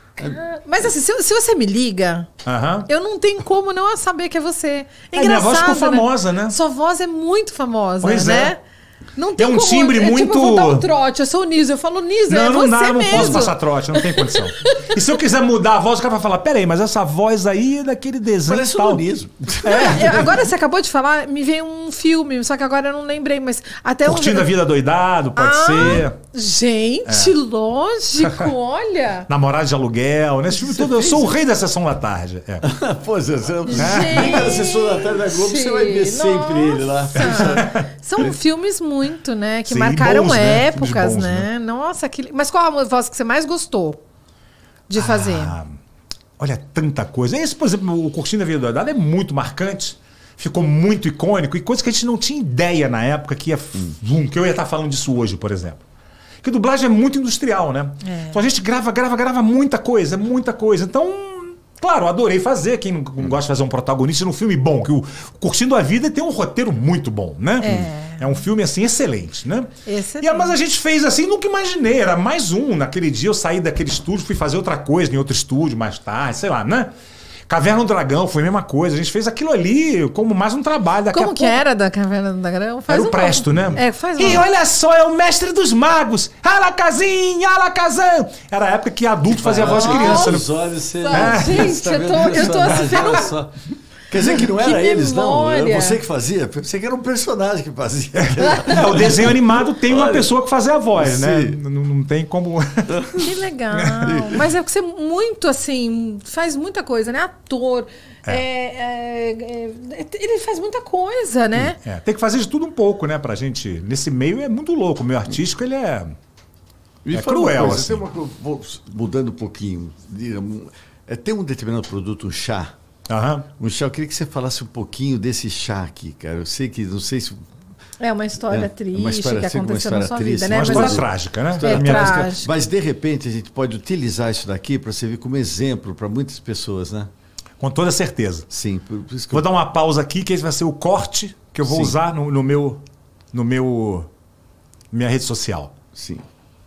Mas assim, se, se você me liga, Aham. eu não tenho como não saber que é você. É É, minha voz ficou engraçado, famosa, né? Sua voz é muito famosa, Pois né? é. Não tem É um como, timbre é Tipo, muito- eu vou dar um trote, eu sou o Niso, eu falo Niso, é Não, não você dá, eu não mesmo. posso passar trote, não tem condição. E se eu quiser mudar a voz, o cara vai falar, peraí, mas essa voz aí é daquele desenho Parece e tal. um Niso. É, eu- agora você acabou de falar, me veio um filme, só que agora eu não lembrei, mas até Curtindo um... a Vida Doidado, pode Ah, ser. Gente, lógico, olha. Namorado de Aluguel, né? Esse filme todo, eu sou o rei da Sessão da Tarde. É. Pô, você, você Gente, liga na sessão da tarde da Globo, você vai ver sempre ele lá. nossa. São filmes muito, né? Que Sim, marcaram bons, né? épocas, Filmes bons, né? Nossa, que... Mas qual a voz que você mais gostou de fazer? Ah, olha, tanta coisa. Esse, por exemplo, o Curtindo a Vida Doidada é muito marcante. Ficou muito icônico. E coisa que a gente não tinha ideia na época que ia... Hum. Que eu ia estar falando disso hoje, por exemplo. Porque dublagem é muito industrial, né? É. Então a gente grava, grava, grava muita coisa, muita coisa. Então, claro, eu adorei fazer. Quem não, não gosta de fazer um protagonista num filme bom, que o Curtindo a Vida tem um roteiro muito bom, né? É, é um filme, assim, excelente, né? Excelente. E, mas a gente fez assim, nunca imaginei. Era mais um. Naquele dia eu saí daquele estúdio, fui fazer outra coisa em outro estúdio mais tarde, sei lá, né? Caverna do Dragão foi a mesma coisa. A gente fez aquilo ali como mais um trabalho. Daqui como a que pouco... era da Caverna do Dragão? Faz Era o um Presto, nome. né? É, faz um E nome. olha só, é o mestre dos magos. Alakazim, Alakazam. Era a época que adulto fazia a voz de criança. Os olhos, você... É. Gente, tá eu tô, eu tô assim, vendo... Quer dizer que não era Que eles, não? memória. Era você que fazia? Você que era um personagem que fazia. É, o desenho animado tem uma Olha, pessoa que fazia a voz, né? sim. Não, não tem como... Que legal. Mas é que você muito, assim, faz muita coisa, né? Ator. É. É, é, é, ele faz muita coisa, né? É, tem que fazer de tudo um pouco, né? Pra gente... Nesse meio é muito louco. O meio artístico, ele é... Me É fala uma cruel, coisa, assim. tem uma coisa, vou mudando um pouquinho. É, tem um determinado produto, um chá. Aham. Um chá, eu queria que você falasse um pouquinho desse chá aqui, cara. Eu sei que, não sei se... É uma história É, triste uma história que assim, uma aconteceu história na sua triste, vida, né? Uma Mas história a- trágica, né? É A minha- trágico. Mas, de repente, a gente pode utilizar isso daqui para servir como exemplo para muitas pessoas, né? Com toda certeza. Sim, por, por isso que Vou eu... dar uma pausa aqui, que esse vai ser o corte que eu vou Sim. usar no, no meu... No meu... Minha rede social. Sim.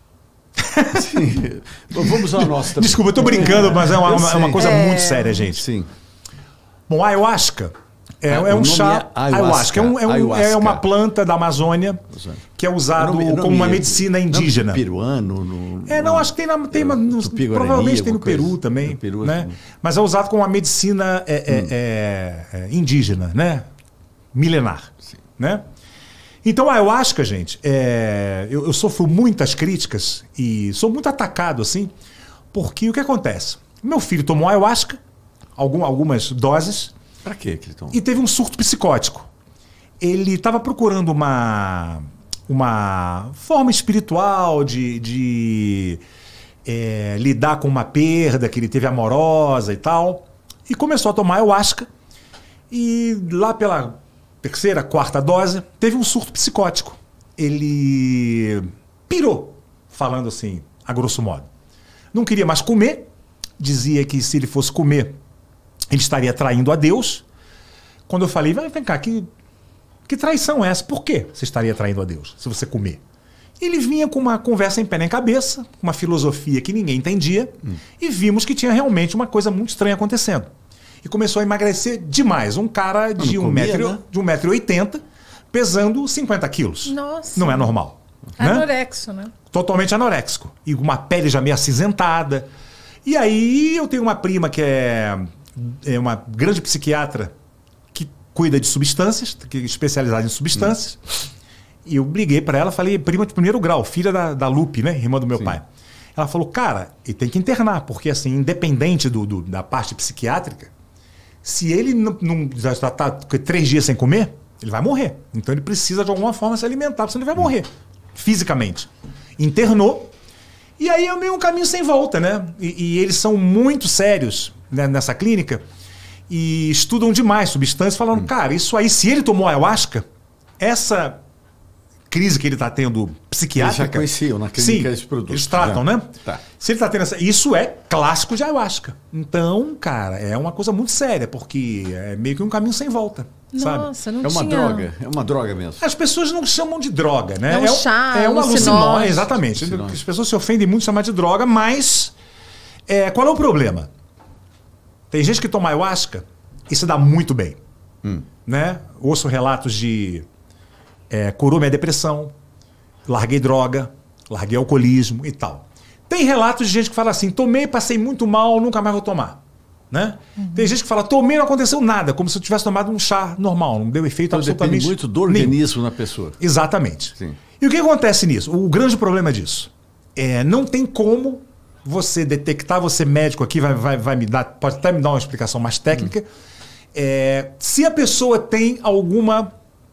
Sim. Bom, vamos ao nosso também. Desculpa, eu tô brincando, mas é uma, Eu uma- é uma sei. coisa É. muito séria, gente. Sim. Bom, a ayahuasca é, Ah, é o um nome chá. é ayahuasca. É, um- é um- Ayahuasca. é uma planta da Amazônia que é usado Nome- nome como uma é- medicina nome indígena. peruano. No, É, não, acho que tem, na, tem uma- no- Tupi-Guarani, provavelmente tem no alguma coisa. Peru também, No Peru, né? sim. Mas é usado como uma medicina é, é, é, é, indígena, né? Milenar, né? Então a ayahuasca, gente, é, eu, eu sofro muitas críticas e sou muito atacado assim, porque o que acontece? Meu filho tomou ayahuasca, algum, algumas doses, Pra quê, Cleiton? e teve um surto psicótico. Ele estava procurando uma, uma forma espiritual de, de é, lidar com uma perda que ele teve amorosa e tal. E começou a tomar ayahuasca. E lá pela terceira, quarta dose, teve um surto psicótico. Ele pirou, falando assim, a grosso modo. Não queria mais comer. Dizia que se ele fosse comer, ele estaria traindo a Deus. Quando eu falei, vai, vem cá, que, que traição é essa? Por que você estaria traindo a Deus se você comer? Ele vinha com uma conversa em pé nem cabeça, uma filosofia que ninguém entendia, hum. e vimos que tinha realmente uma coisa muito estranha acontecendo. E começou a emagrecer demais. Um cara de um metro, de um metro e oitenta, pesando cinquenta quilos. Nossa. Não é normal. Né? Anorexo, né? Totalmente anoréxico. E uma pele já meio acinzentada. E aí eu tenho uma prima que é, é uma grande psiquiatra que cuida de substâncias, que é especializada em substâncias. Hum. E eu liguei para ela, falei, prima de primeiro grau, filha da, da Lupe, né? Irmã do meu Sim. pai. Ela falou, cara, ele tem que internar, porque assim, independente do, do, da parte psiquiátrica, se ele não, não já está três dias sem comer, ele vai morrer. Então ele precisa de alguma forma se alimentar, senão ele vai morrer, fisicamente. Internou. E aí é meio um caminho sem volta, né? E, e eles são muito sérios, né, nessa clínica e estudam demais substâncias, falando, hum. cara, isso aí, se ele tomou ayahuasca, essa crise que ele está tendo psiquiátrica... Eles já conheciam na clínica sim, esse produto. Eles tratam, já. né? Tá. Se ele está tendo essa... Isso é clássico de ayahuasca. Então, cara, é uma coisa muito séria, porque é meio que um caminho sem volta. Nossa, sabe? não É uma tinha... droga, é uma droga mesmo. As pessoas não chamam de droga, né? É um chá, é um alucinógeno, exatamente. Alucinógeno. As pessoas se ofendem muito de chamar de droga, mas é, qual é o problema? Tem gente que toma ayahuasca e se dá muito bem. Hum. Né? Ouço relatos de é, curou minha depressão, larguei droga, larguei alcoolismo e tal. Tem relatos de gente que fala assim, tomei, passei muito mal, nunca mais vou tomar. Né? Uhum. Tem gente que fala, tomei, não aconteceu nada, como se eu tivesse tomado um chá normal, não deu efeito Então, absolutamente depende muito do organismo na pessoa. Exatamente. Sim. E o que acontece nisso? O grande problema disso é não tem como você detectar, você médico aqui vai, vai, vai me dar, pode até me dar uma explicação mais técnica, hum. é, se a pessoa tem alguma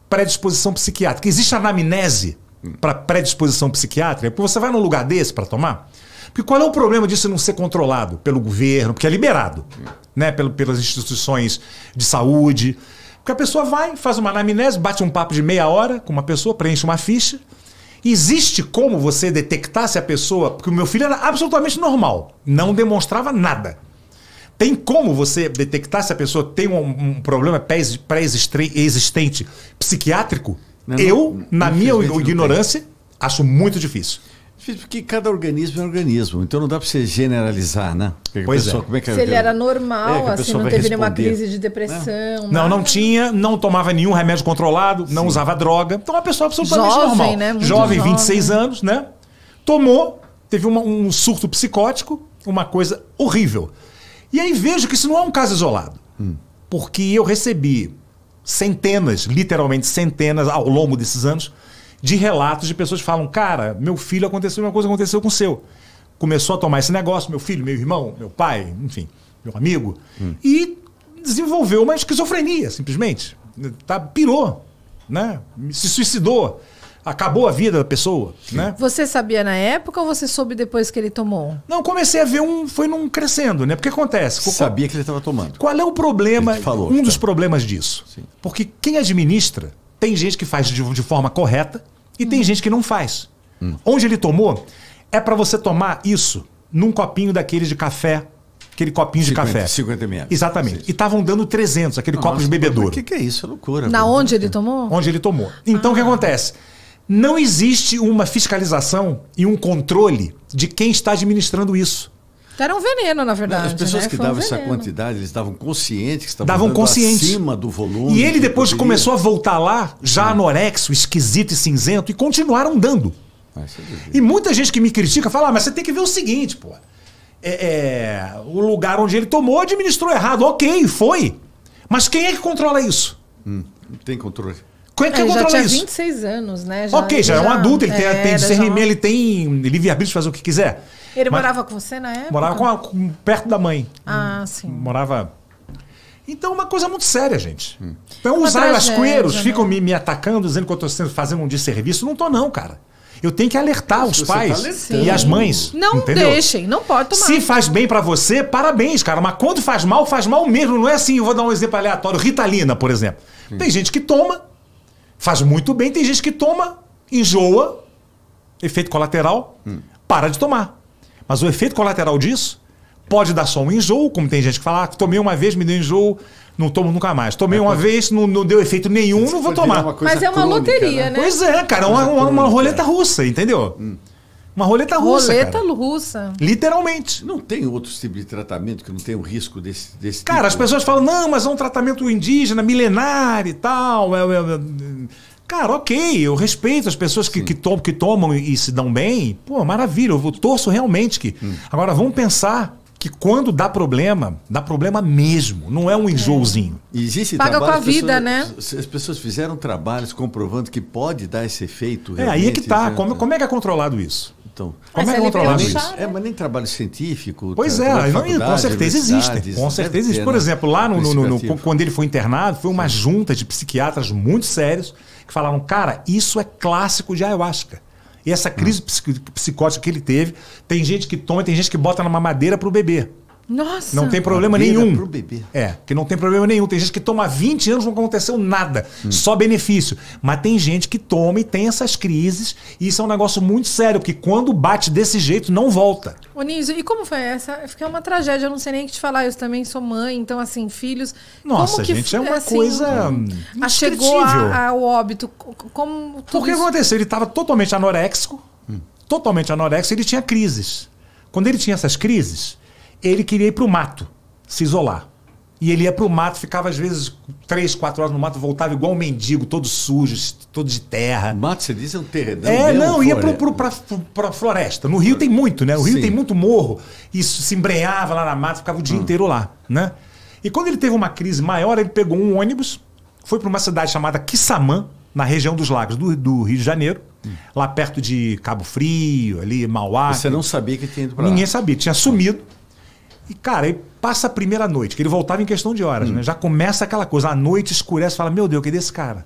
predisposição psiquiátrica. Existe anamnese para predisposição psiquiátrica? Porque você vai num lugar desse para tomar? Porque qual é o problema disso não ser controlado pelo governo? Porque é liberado, né? Pelo, pelas instituições de saúde. Porque a pessoa vai, faz uma anamnese, bate um papo de meia hora com uma pessoa, preenche uma ficha. Existe como você detectar se a pessoa... Porque o meu filho era absolutamente normal, não demonstrava nada. Tem como você detectar se a pessoa tem um, um problema pré-existente psiquiátrico? Não, Eu, não, na minha ignorância, acho muito difícil. Porque cada organismo é um organismo, então não dá para você generalizar, né? Porque pois pessoa, é. Como é que Se é, ele era normal, é assim, não teve responder. nenhuma crise de depressão. Não, não, não tinha, não tomava nenhum remédio controlado, não Sim. usava droga. Então uma pessoa absolutamente jovem, normal. Né? Muito jovem, jovem, vinte e seis anos, né? Tomou, teve uma, um surto psicótico, uma coisa horrível. E aí vejo que isso não é um caso isolado. Hum. Porque eu recebi centenas, literalmente centenas, ao longo desses anos, de relatos de pessoas que falam, cara, meu filho aconteceu, uma coisa aconteceu com o seu. Começou a tomar esse negócio, meu filho, meu irmão, meu pai, enfim, meu amigo, hum. e desenvolveu uma esquizofrenia, simplesmente. Tá, pirou, né? Se suicidou. Acabou a vida da pessoa, né? Você sabia na época ou você soube depois que ele tomou? Não, comecei a ver um... Foi num crescendo, né? Porque acontece... Qual, sabia que ele estava tomando. Qual é o problema? Falou, um tá. dos problemas disso. Sim. Porque quem administra, tem gente que faz de, de forma correta e hum. tem gente que não faz. Hum. Onde ele tomou, é para você tomar isso num copinho daqueles de café, aquele copinho cinquenta, de café. cinquenta mililitros. Exatamente. E estavam dando trezentos, aquele Nossa, copo de bebedouro. O que, que é isso? É loucura. Na pô. Onde ele tomou? Onde ele tomou. Então, ah. o que acontece? Não existe uma fiscalização e um controle de quem está administrando isso. Era um veneno, na verdade. As pessoas né? que Foi davam um essa veneno. quantidade, eles estavam conscientes que estavam davam dando consciente. acima do volume. E ele depois poderia... começou a voltar lá, já Sim. anorexo, esquisito e cinzento, e continuaram dando. Ah, e muita gente que me critica fala, ah, mas você tem que ver o seguinte, pô. É, é, o lugar onde ele tomou administrou errado. Ok, foi. Mas quem é que controla isso? Hum, não tem controle. Quem é que é, controla já tinha isso? vinte e seis anos, né? Já, ok, já, já é um adulto, ele é, tem, tem discernimento, já... ele tem livre-arbítrio de fazer o que quiser. Ele Mas, morava com você na época? Morava com a, com, perto da mãe. Ah, sim. Morava... Então, uma coisa muito séria, gente. Hum. Então, é os ailasqueiros né? ficam me, me atacando, dizendo que eu estou fazendo um desserviço. Não estou, não, cara. Eu tenho que alertar os pais tá e as mães. Não entendeu? deixem, não pode tomar. Se faz bem pra você, parabéns, cara. Mas quando faz mal, faz mal mesmo. Não é assim, eu vou dar um exemplo aleatório. Ritalina, por exemplo. Hum. Tem gente que toma, faz muito bem. Tem gente que toma, enjoa, efeito colateral, hum. para de tomar. Mas o efeito colateral disso pode dar só um enjoo, como tem gente que fala, ah, tomei uma vez, me deu enjoo, não tomo nunca mais. Tomei uma vez, não, não deu efeito nenhum, não vou tomar. Mas é uma crônica, loteria, né? né? Pois é, cara, uma, uma, uma roleta russa, entendeu? Hum. Uma roleta russa, Roleta cara. russa. Literalmente. Não tem outros tipos de tratamento que não tem o risco desse, desse cara, tipo? as pessoas falam, não, mas é um tratamento indígena, milenar e tal. É, é, é. Cara, ok, eu respeito as pessoas que, que, tomam, que tomam e se dão bem. Pô, maravilha, eu torço realmente que... Hum. Agora, vamos pensar que quando dá problema, dá problema mesmo. Não é um enjoozinho. É. Existe Paga trabalho, com a vida, pessoas, né? As pessoas fizeram trabalhos comprovando que pode dar esse efeito. É, aí é que tá. Como, como é que é controlado isso? Então, como é que é controlado isso? É, mas nem trabalho científico. Pois é, não, com certeza existem. Com certeza existe. Por exemplo, lá no, no, no, no, quando ele foi internado, foi uma Sim. junta de psiquiatras muito sérios que falaram, cara, isso é clássico de ayahuasca. E essa crise hum. psicótica que ele teve, tem gente que toma, tem gente que bota numa madeira pro bebê. Nossa! Não tem problema madeira nenhum. Pro bebê. É, que não tem problema nenhum. Tem gente que toma vinte anos e não aconteceu nada. Hum. Só benefício. Mas tem gente que toma e tem essas crises. E isso é um negócio muito sério, porque quando bate desse jeito, não volta. Ô, Nísio, e como foi essa? Fica uma tragédia, eu não sei nem o que te falar. Eu também sou mãe, então, assim, filhos... Nossa, como que, gente, é uma assim, coisa a chegou a, ao óbito. Como Por que isso... aconteceu? Ele estava totalmente anoréxico. Hum. Totalmente anoréxico. Ele tinha crises. Quando ele tinha essas crises, ele queria ir para o mato. Se isolar. E ele ia pro mato, ficava às vezes três, quatro horas no mato, voltava igual um mendigo, todo sujo, todo de terra. O mato, você diz, é um terrenão. É, mesmo, não, ia pro, pro, pra, pra floresta. No Rio tem muito, né? O Rio Sim. tem muito morro. Isso se embrenhava lá na mata, ficava o dia hum. inteiro lá, né? E quando ele teve uma crise maior, ele pegou um ônibus, foi para uma cidade chamada Quissamã, na região dos lagos do, do Rio de Janeiro, hum. lá perto de Cabo Frio, ali, Mauá. Você não sabia que tinha ido pra lá? Ninguém sabia, tinha sumido. E, cara, aí passa a primeira noite, que ele voltava em questão de horas, hum. né? Já começa aquela coisa, a noite escurece, fala, meu Deus, cadê esse cara?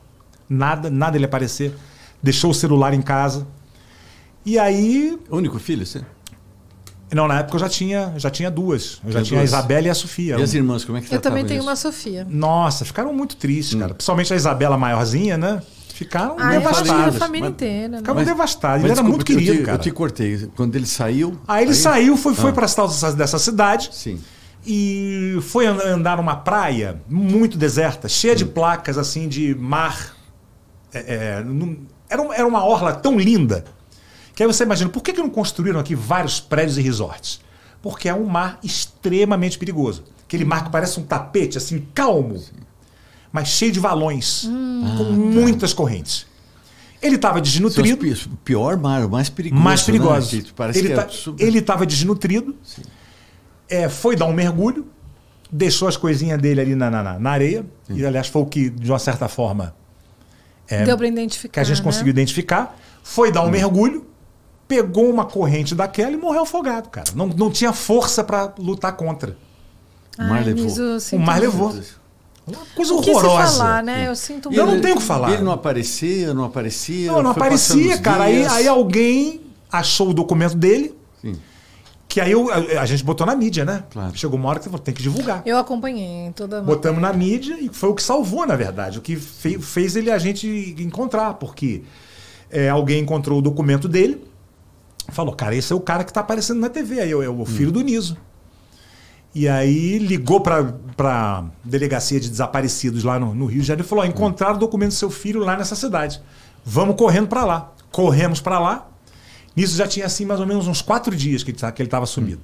Nada, nada ele aparecer. Deixou o celular em casa. E aí... Único filho, você? Não, na época eu já tinha, já tinha duas. Eu já Tem tinha duas. a Isabela e a Sofia. E as irmãs, como é que Eu também tratavam tenho isso? uma Sofia. Nossa, ficaram muito tristes, Hum. cara. Principalmente a Isabela maiorzinha, né? Ficaram Ah, eu acho que a devastadas. família Mas- inteira. Né? Ficavam devastadas. Mas Ele era desculpa, muito eu querido, te, cara. Eu te cortei. Quando ele saiu... Aí ele saiu, foi, foi Ah. para as estradas dessa cidade Sim. e foi and- andar numa praia muito deserta, cheia de placas assim de mar. É, é, num- era, um- era uma orla tão linda que aí você imagina, por que, que não construíram aqui vários prédios e resorts? Porque é um mar extremamente perigoso. Aquele mar que parece um tapete, assim, calmo, mas cheio de valões, com muitas correntes. Ele estava desnutrido. Seus pi- O pior mar, o mais perigoso. Mais perigoso. Né? Que parece Ele que tá- é super... ele estava desnutrido, é, foi dar um mergulho, deixou as coisinhas dele ali na, na, na areia, e aliás foi o que, de uma certa forma, é, Deu pra identificar. que a gente né? conseguiu identificar. Foi dar um mergulho, pegou uma corrente daquela e morreu afogado, cara. Não, não tinha força para lutar contra. O mar Ai, levou. Niso, eu O sinto mar muito. levou. Uma coisa O que se horrorosa. falar, né? Eu sinto Eu muito. não tenho o que falar. Ele não aparecia, não aparecia. Não, não foi passando aparecia, os cara. Aí, dias. aí alguém achou o documento dele, Sim. que aí eu- a, a gente botou na mídia, né? Claro. Chegou uma hora que falou, tem que divulgar. Eu acompanhei toda a Botamos na mídia e foi o que salvou, na verdade. O que fe- fez ele a gente encontrar, porque é, alguém encontrou o documento dele, falou, cara, esse é o cara que está aparecendo na T V, aí é o- é o filho do Niso. E aí ligou para a delegacia de desaparecidos lá no, no Rio de Janeiro e falou, ó, encontraram o documento do seu filho lá nessa cidade. Vamos correndo para lá. Corremos para lá. Nisso já tinha assim mais ou menos uns quatro dias que ele tá- que ele estava sumido.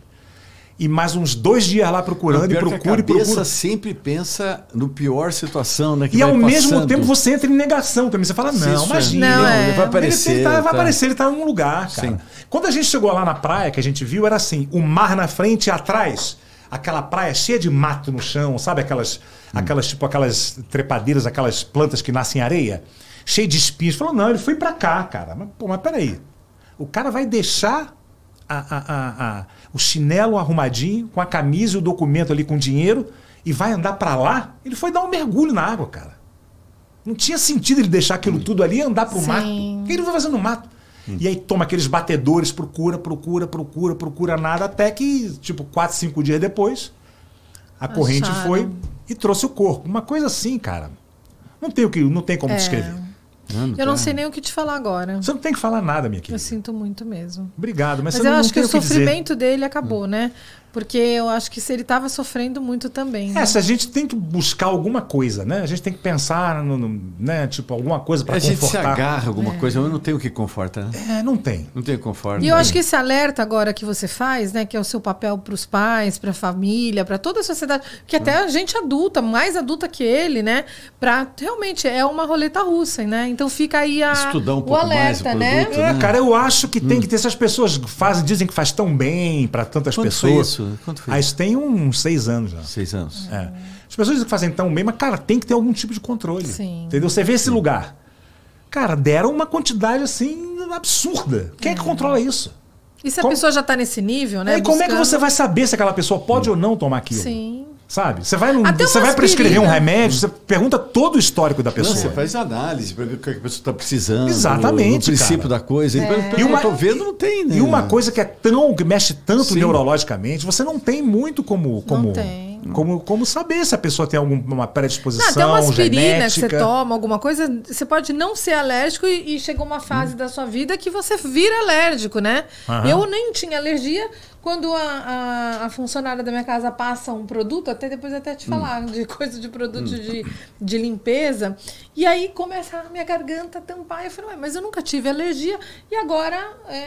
E mais uns dois dias lá procurando, Não, e pior que procura a e cabeça procura. sempre pensa no pior situação, né? que E vai ao mesmo passando. tempo você entra em negação também. Você fala, Se não, isso é- imagina. Não, é. Ele vai aparecer. Ele, ele tá- vai tá- aparecer, ele tá em um lugar, cara. Sim. Quando a gente chegou lá na praia, que a gente viu, era assim, o mar na frente e atrás, aquela praia cheia de mato no chão, sabe? Aquelas, Hum. aquelas tipo, aquelas trepadeiras, aquelas plantas que nascem em areia, cheio de espinhos. Falou, não, ele foi pra cá, cara. Mas, pô, mas peraí. O cara vai deixar a, a, a, a, o chinelo arrumadinho, com a camisa e o documento ali com dinheiro, e vai andar pra lá? Ele foi dar um mergulho na água, cara. Não tinha sentido ele deixar aquilo tudo ali e andar pro Sim. mato. O que ele vai fazer no mato? E aí toma aqueles batedores, procura, procura, procura, procura nada, até que, tipo, quatro, cinco dias depois, a corrente Acharam. foi e trouxe o corpo. Uma coisa assim, cara. Não tem, o que, não tem como É. descrever. Não, não Eu não tá. sei nem o que te falar agora. Você não tem que falar nada, minha Eu querida. sinto muito mesmo. Obrigado, mas, Mas você eu não, acho não que tem o o que dizer. sofrimento dele acabou, né? Porque eu acho que se ele estava sofrendo muito também. né? É, se a gente tem que buscar alguma coisa, né? A gente tem que pensar, no, no- né? Tipo, alguma coisa para A gente se confortar. agarra a alguma coisa, mas não tem o que conforta, né? É, não tem. Não tem conforto. E eu acho que esse alerta agora que você faz, né, que é o seu papel para os pais, para a família, para toda a sociedade, que até a gente adulta, mais adulta que ele, né, para realmente é uma roleta russa, né? Então fica aí a, Estudar um o pouco mais alerta, o né? produto. É, né? cara, eu acho que tem que ter. Essas pessoas fazem, dizem que faz tão bem para tantas Quanto foi pessoas. isso? Quanto foi Ah, isso? isso tem uns seis anos já. Seis anos. É. As pessoas dizem que fazem tão bem, mas, cara, tem que ter algum tipo de controle. Sim. Entendeu? Você vê esse lugar. Cara, deram uma quantidade assim absurda. Quem é que controla isso? E se a Como- pessoa já está nesse nível, né? e como é que buscando- você vai saber se aquela pessoa pode ou não tomar aquilo? Sim. Sabe? Você vai, num- Até você uma vai prescrever um aspirina. remédio, você pergunta todo o histórico da Não, pessoa. você faz análise para ver o que a pessoa está precisando. Exatamente, O princípio cara. da coisa. E, pelo que E uma- eu tô vendo, não tem, né? E uma coisa que é tão, que mexe tanto Sim. neurologicamente, você não tem muito como, como, tem. como, como saber se a pessoa tem alguma predisposição Não, até uma aspirina genética. que você toma, alguma coisa, você pode não ser alérgico e, e chegou uma fase da sua vida que você vira alérgico, né? Aham. Eu nem tinha alergia. Quando a, a, a funcionária da minha casa passa um produto, até depois até te falar de coisa de produto de, de limpeza, e aí começa a minha garganta tampar. Eu falei, ué, mas eu nunca tive alergia, e agora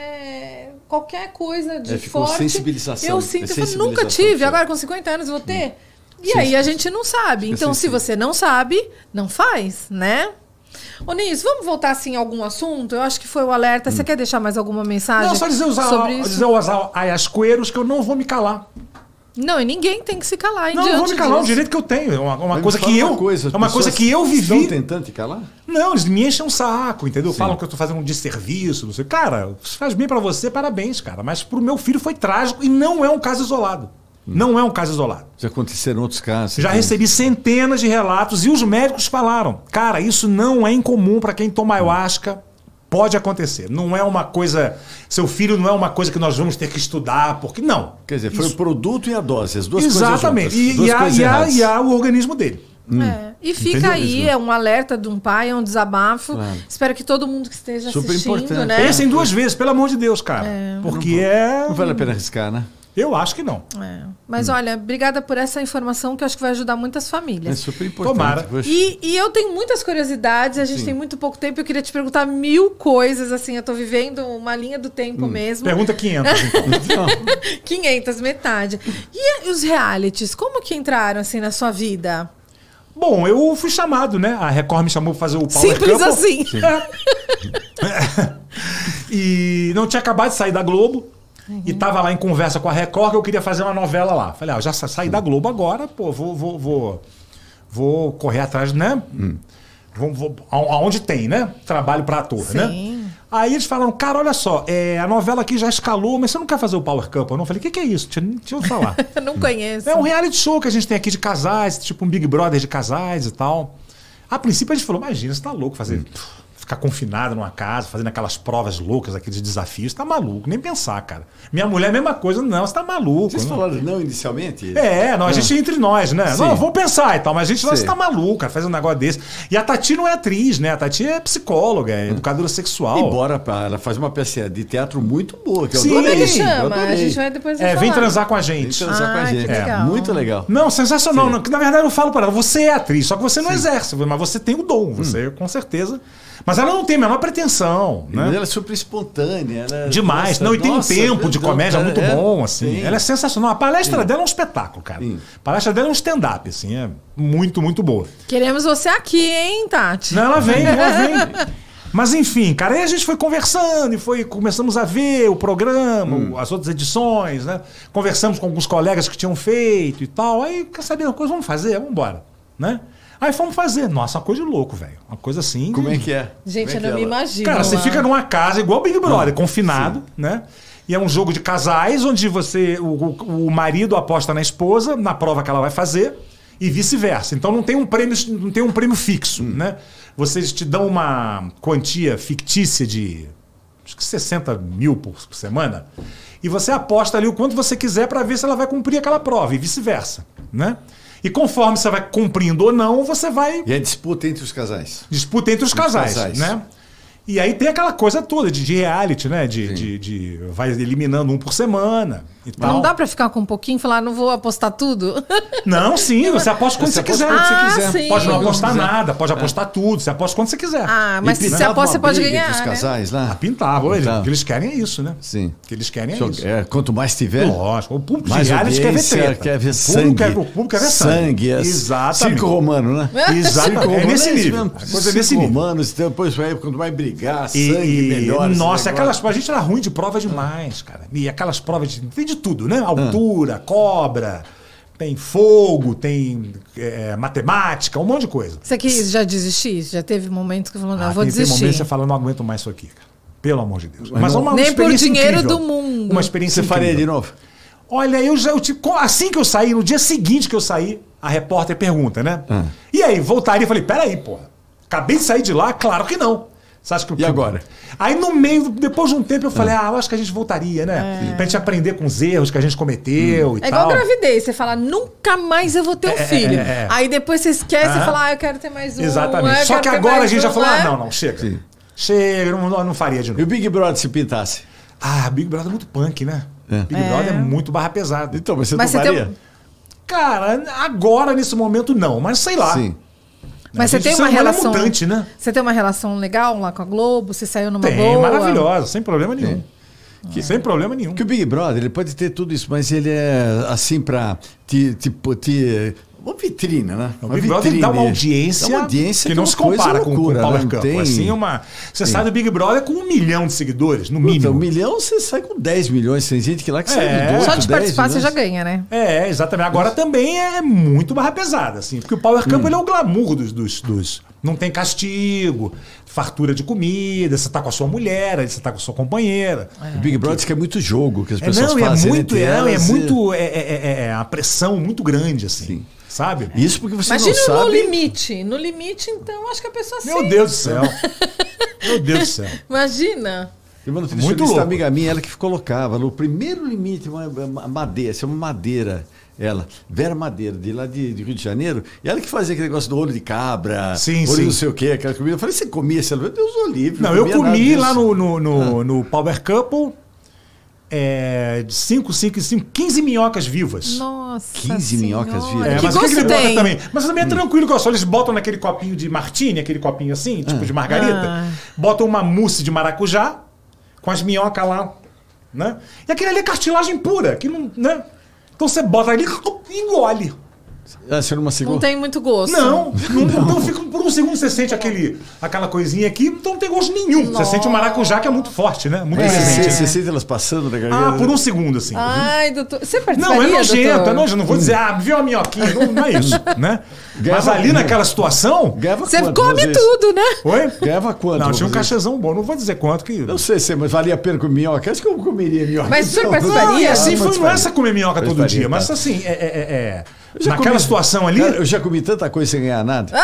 é, qualquer coisa de É, ficou forte, sensibilização, eu é sinto, eu falo, nunca sensibilização, tive, certo. agora com cinquenta anos vou ter? E Sim, aí sim. a gente não sabe. Então, se sensível. você não sabe, não faz, né? Ô, Nis, vamos voltar assim a algum assunto? Eu acho que foi o alerta. Você quer deixar mais alguma mensagem Não, só dizer aos, sobre isso? dizer aos aiascoeiros que eu não vou me calar. Não, e ninguém tem que se calar em Não, eu diante vou me calar, é um disso. direito que eu tenho. É uma, uma Mas coisa me fala que uma eu. coisa, as é uma coisa pessoas que eu Estão vivi. tentando te calar? Não, eles me enchem um saco, entendeu? Falam que eu tô fazendo um desserviço, não sei. Cara, se faz bem pra você, parabéns, cara. Mas pro meu filho foi trágico e não é um caso isolado. Não é um caso isolado. Já aconteceram outros casos. Já tem... recebi centenas de relatos e os médicos falaram, cara, isso não é incomum para quem toma ayahuasca, pode acontecer. Não é uma coisa, seu filho não é uma coisa que nós vamos ter que estudar, porque não. Quer dizer, foi isso... o produto e a dose, as duas Exatamente. coisas juntas. E, e, a, e, a, e a, o organismo dele. Hum. É. E fica Entendeu aí, mesmo? É um alerta de um pai, é um desabafo. Claro. Espero que todo mundo que esteja Super assistindo, importante. Né? Pensem duas vezes, pelo amor de Deus, cara. É. Porque não, é... Não vale a pena arriscar, né? Eu acho que não. É. Mas hum. olha, obrigada por essa informação que eu acho que vai ajudar muitas famílias. É super importante. Tomara. E, e eu tenho muitas curiosidades, a gente Sim. tem muito pouco tempo, eu queria te perguntar mil coisas, assim, eu tô vivendo uma linha do tempo hum. mesmo. Pergunta quinhentas. Então. quinhentas, metade. E os realities, como que entraram, assim, na sua vida? Bom, eu fui chamado, né? A Record me chamou para fazer o Power Simples Couple. assim. É. E não tinha acabado de sair da Globo. Uhum. E tava lá em conversa com a Record que eu queria fazer uma novela lá. Falei, ah, já saí da Globo agora, pô, vou, vou, vou, vou correr atrás, né? Hum. Vou, vou, aonde tem, né? Trabalho para ator, Sim. né? Aí eles falaram, cara, olha só, é, a novela aqui já escalou, mas você não quer fazer o Power Couple? Eu não falei, o que, que é isso? Deixa, deixa eu falar. Não conheço. É um reality show que a gente tem aqui de casais, tipo um Big Brother de casais e tal. A princípio a gente falou, imagina, você tá louco fazer... Hum. Ficar confinado numa casa, fazendo aquelas provas loucas, aqueles desafios, tá maluco, nem pensar, cara. Minha mulher, a mesma coisa, não, você tá maluco. Vocês não. falaram não inicialmente? É, não, a gente entre nós, né? Sim. Não, vamos pensar e tal, mas a gente, você tá maluco, cara, faz um negócio desse. E a Tati não é atriz, né? A Tati é psicóloga, é educadora sexual. Embora ela faz uma peça de teatro muito boa, que eu Sim. adorei. Como é que chama? A gente vai depois É, falar. Vem transar com a gente. Vem transar ah, com a gente. É, legal. Muito legal. Não, sensacional. Não, na verdade eu falo para ela, você é atriz, só que você não Sim. exerce, mas você tem o dom, você hum. com certeza... Mas ela não tem a menor pretensão, né? Ela é super espontânea. Ela... Demais. Nossa, não, e tem nossa, um tempo de comédia é, muito é, bom, assim. Sim. Ela é sensacional. A palestra sim. dela é um espetáculo, cara. Sim. A palestra dela é um stand-up, assim. É muito, muito boa. Queremos você aqui, hein, Tati? Não, ela vem, ela vem. Mas enfim, cara, aí a gente foi conversando e foi, começamos a ver o programa, hum. as outras edições, né? Conversamos com alguns colegas que tinham feito e tal. Aí, quer saber uma coisa? Vamos fazer? Vamos embora, né? Aí fomos fazer. Nossa, uma coisa de louco, velho. Uma coisa assim... Como é que é? Gente, é eu não que me ela... imagino. Cara, você lá. fica numa casa igual o Big Brother, hum. confinado, Sim. né? E é um jogo de casais onde você, o, o, o marido aposta na esposa, na prova que ela vai fazer, e vice-versa. Então não tem um prêmio, não tem um prêmio fixo, hum. né? Vocês te dão uma quantia fictícia de acho que sessenta mil por semana, e você aposta ali o quanto você quiser para ver se ela vai cumprir aquela prova, e vice-versa, né? E conforme você vai cumprindo ou não, você vai... E é disputa entre os casais. Disputa entre os casais, casais, né? E aí tem aquela coisa toda de, de reality, né? De, de, de vai eliminando um por semana e tal. Não dá pra ficar com um pouquinho e falar, não vou apostar tudo? Não, sim, você aposta quando você, você quiser. Ah, você quiser. Sim. Pode não apostar nada, pode apostar é. tudo, você aposta quando você quiser. Ah, mas e se você aposta, você pode ganhar, os né? casais lá? Ah, pintava, Pintava. O que eles querem é isso, né? Sim. O que eles querem é Só, isso. É, quanto mais tiver... Lógico, o público mais de reality quer ver treta. Quer ver o sangue. Quer, o público quer ver sangue. Sangue. Exatamente. Circo romano, né? Exatamente. É nesse nível. Coisa é nesse nível. Romano, depois vai, quando vai brigar, e, sangue melhor. Nossa, aquelas, a gente era ruim de prova demais, cara. E aquelas provas de, tem de tudo, né? Altura, ah. cobra, tem fogo, tem é, matemática, um monte de coisa. Você quis já desistir? Já teve momentos que falou, não, ah, eu vou tem, desistir. Tem momentos que você fala, não aguento mais isso aqui, cara. Pelo amor de Deus. Mas, Mas uma, uma nem por dinheiro incrível. do mundo. Uma experiência Você incrível. faria de novo? Olha, eu já, eu, tipo, assim que eu saí, no dia seguinte que eu saí, a repórter pergunta, né? Ah. E aí, voltaria? Eu falei, peraí, porra. Acabei de sair de lá? Claro que não. Você acha que, e agora? Aí no meio, depois de um tempo, eu falei, ah, eu acho que a gente voltaria, né? É. Pra gente aprender com os erros que a gente cometeu hum. e é tal. É igual gravidez, você fala, nunca mais eu vou ter um é, filho. É, é. Aí depois você esquece ah. e fala, ah, eu quero ter mais um. Exatamente. Só que agora a gente um, já falou, né? ah, não, não, chega. Sim. Chega, não, não faria de novo. E o Big Brother se pintasse? Ah, Big Brother é muito punk, né? É. Big é. Brother é muito barra pesada. Então, mas você mas tomaria? Você tem... Cara, agora, nesse momento, não. Mas sei lá. Sim. Mas você tem uma relação. É mutante, né? Você tem uma relação legal lá com a Globo? Você saiu numa tem, boa? Maravilhosa, sem problema nenhum. Que, ah. Sem problema nenhum. Porque o Big Brother, ele pode ter tudo isso, mas ele é assim pra te, tipo, te, uma vitrine, né? O uma Big vitrine. Brother dá uma audiência, dá uma audiência que, que não se compara com, loucura, com o Power Couple. Tem... Assim, uma... Você Sim. sai do Big Brother com um milhão de seguidores, no mínimo. Puta, um milhão você sai com dez milhões. Tem gente que lá que sai é. com dois, Só de participar milhões. Você já ganha, né? É, exatamente. Agora Isso. também é muito barra pesada, assim. Porque o Power Couple hum. ele é o glamour dos, dos, dos, Não tem castigo, fartura de comida, você tá com a sua mulher, aí você tá com a sua companheira. O Big Brother diz que é muito jogo que as É, pessoas não, fazem. é muito, entre é, é elas e- muito, é, é, é, é a pressão muito grande, assim, Sim. sabe? Isso porque você Imagina não no sabe. limite. No limite, então, acho que a pessoa Meu sim. Deus do céu. Meu Deus do céu. Imagina. Tem uma Muito nutricionista louco. amiga minha, ela que colocava no primeiro limite, uma, uma madeira, chama madeira. Ela, Vera Madeira, de lá de, de Rio de Janeiro, e ela que fazia aquele negócio do olho de cabra, Sim, olho sim. não sei o quê, aquela comida. Eu falei, você comia esse? Ela, Deus o livre. Não, eu comia comi nada lá disso. no, no, no, no Power Couple é, de cinco, cinco, cinco, quinze minhocas vivas. Nossa quinze minhocas Senhora. vivas. É, Que mas o que, que gosto ele bota tem? também? Mas também é tranquilo com a só. Eles botam naquele copinho de martini, aquele copinho assim, tipo de margarita. Ah. Botam uma mousse de maracujá com as minhocas lá, né? E aquele ali é cartilagem pura, que não, né? Então você bota ali e engole. Ah, você não mastigou? Não tem muito gosto. Não, não, então fica, por um segundo você sente aquele, aquela coisinha aqui, então não tem gosto nenhum. Você sente o maracujá que é muito forte, né? Muito É, presente. você, você sente elas passando na garganta? Ah, por um segundo, assim. Ai, doutor. Você participaria, Não, é nojento, doutor? é nojento. Não vou dizer, ah, viu uma minhoquinha. Não, não é isso, né? Mas Ganhava- ali naquela situação... Ganhava Você quanto, come às vezes? tudo, né? Oi? Ganhava quanto? Não, tinha um às vezes? cachezão bom. Não vou dizer quanto que... Não sei, se, mas valia a pena comer minhoca. Acho que eu comeria minhoca. Mas o senhor Não, participaria? Não, e assim, Ah, foi, mas não é faria. essa comer minhoca Mas todo faria, dia, tá. mas assim, é, é, é, é. Eu já naquela comi- situação ali, Cara, eu já comi tanta coisa sem ganhar nada.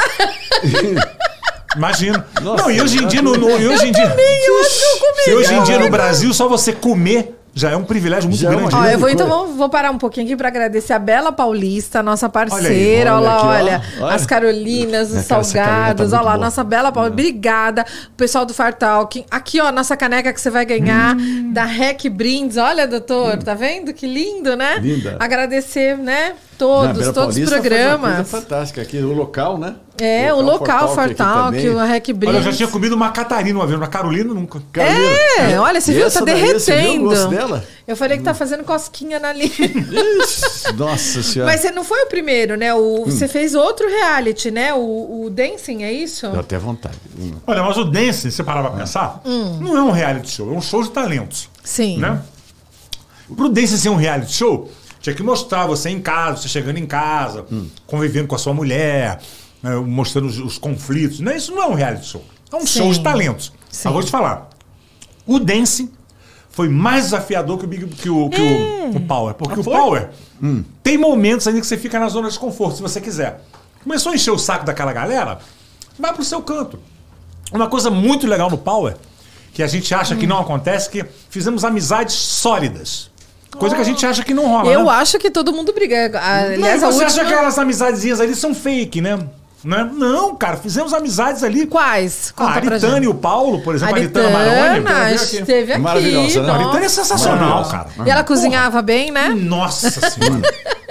imagina. Nossa, não, e hoje em dia, no, no, e hoje em dia, eu acho que eu comi. se hoje em dia no Brasil, só você comer já é um privilégio muito Já é uma grande. Ó, grande eu vou, então coisa. vou, vou parar um pouquinho aqui para agradecer a Bela Paulista, nossa Olha parceira. aí, Olha, lá, olha olha, aqui, ó. Olha. as Carolinas, os Minha cara, essa Carolina tá salgados. muito Olha lá, boa. nossa Bela Paulista. Obrigada. O pessoal do Fartalking. Aqui, ó, nossa caneca que você vai ganhar Hum. da Rec Brindes. Olha, doutor, tá vendo? Que lindo, né? Linda. Agradecer, né? Na Todos, Bela todos os Paulista faz uma coisa programas. fantástica aqui, o local, né? É, o local Fartalk aqui Fartalk, também. o Rec Brindes. Olha, eu já tinha comido uma Catarina uma vez, uma Carolina nunca. Carolina, É, olha, você e viu? essa Tá daí, você viu o derretendo. gosto dela? Eu falei que tá fazendo cosquinha na linha. Ixi, Nossa senhora. Mas você não foi o primeiro, né? O, Você fez outro reality, né? O, o Dancing, é isso? Deu até vontade. Hum. Olha, mas o Dance, se você parar pra pensar, não é um reality show, é um show de talentos. Sim. Né? Pro Dance ser um reality show, tinha que mostrar você em casa, você chegando em casa, convivendo com a sua mulher, né, mostrando os, os conflitos. Né? Isso não é um reality show. É um Sim. show de talentos. Sim. Mas vou te falar. O Dance foi mais desafiador que o, Big, que o, que o, o Power. Porque o Power tem momentos ainda que você fica na zona de conforto, se você quiser. Começou a encher o saco daquela galera, vai pro seu canto. Uma coisa muito legal no Power, que a gente acha que não acontece, que fizemos amizades sólidas. Coisa que a gente acha que não rola, Eu né? acho que todo mundo briga. Não, Aliás, e a você última... acha que aquelas amizadezinhas ali são fake, né? Né? Não, cara, fizemos amizades ali. Quais? A Conta pra Aritana gente. e o Paulo, por exemplo, a Aritana, Aritana Maroni. veio aqui. esteve aqui. Maravilhosa, né? A Aritana é nossa. sensacional, Maravilhosa. cara. E ela cozinhava bem, né? Nossa senhora.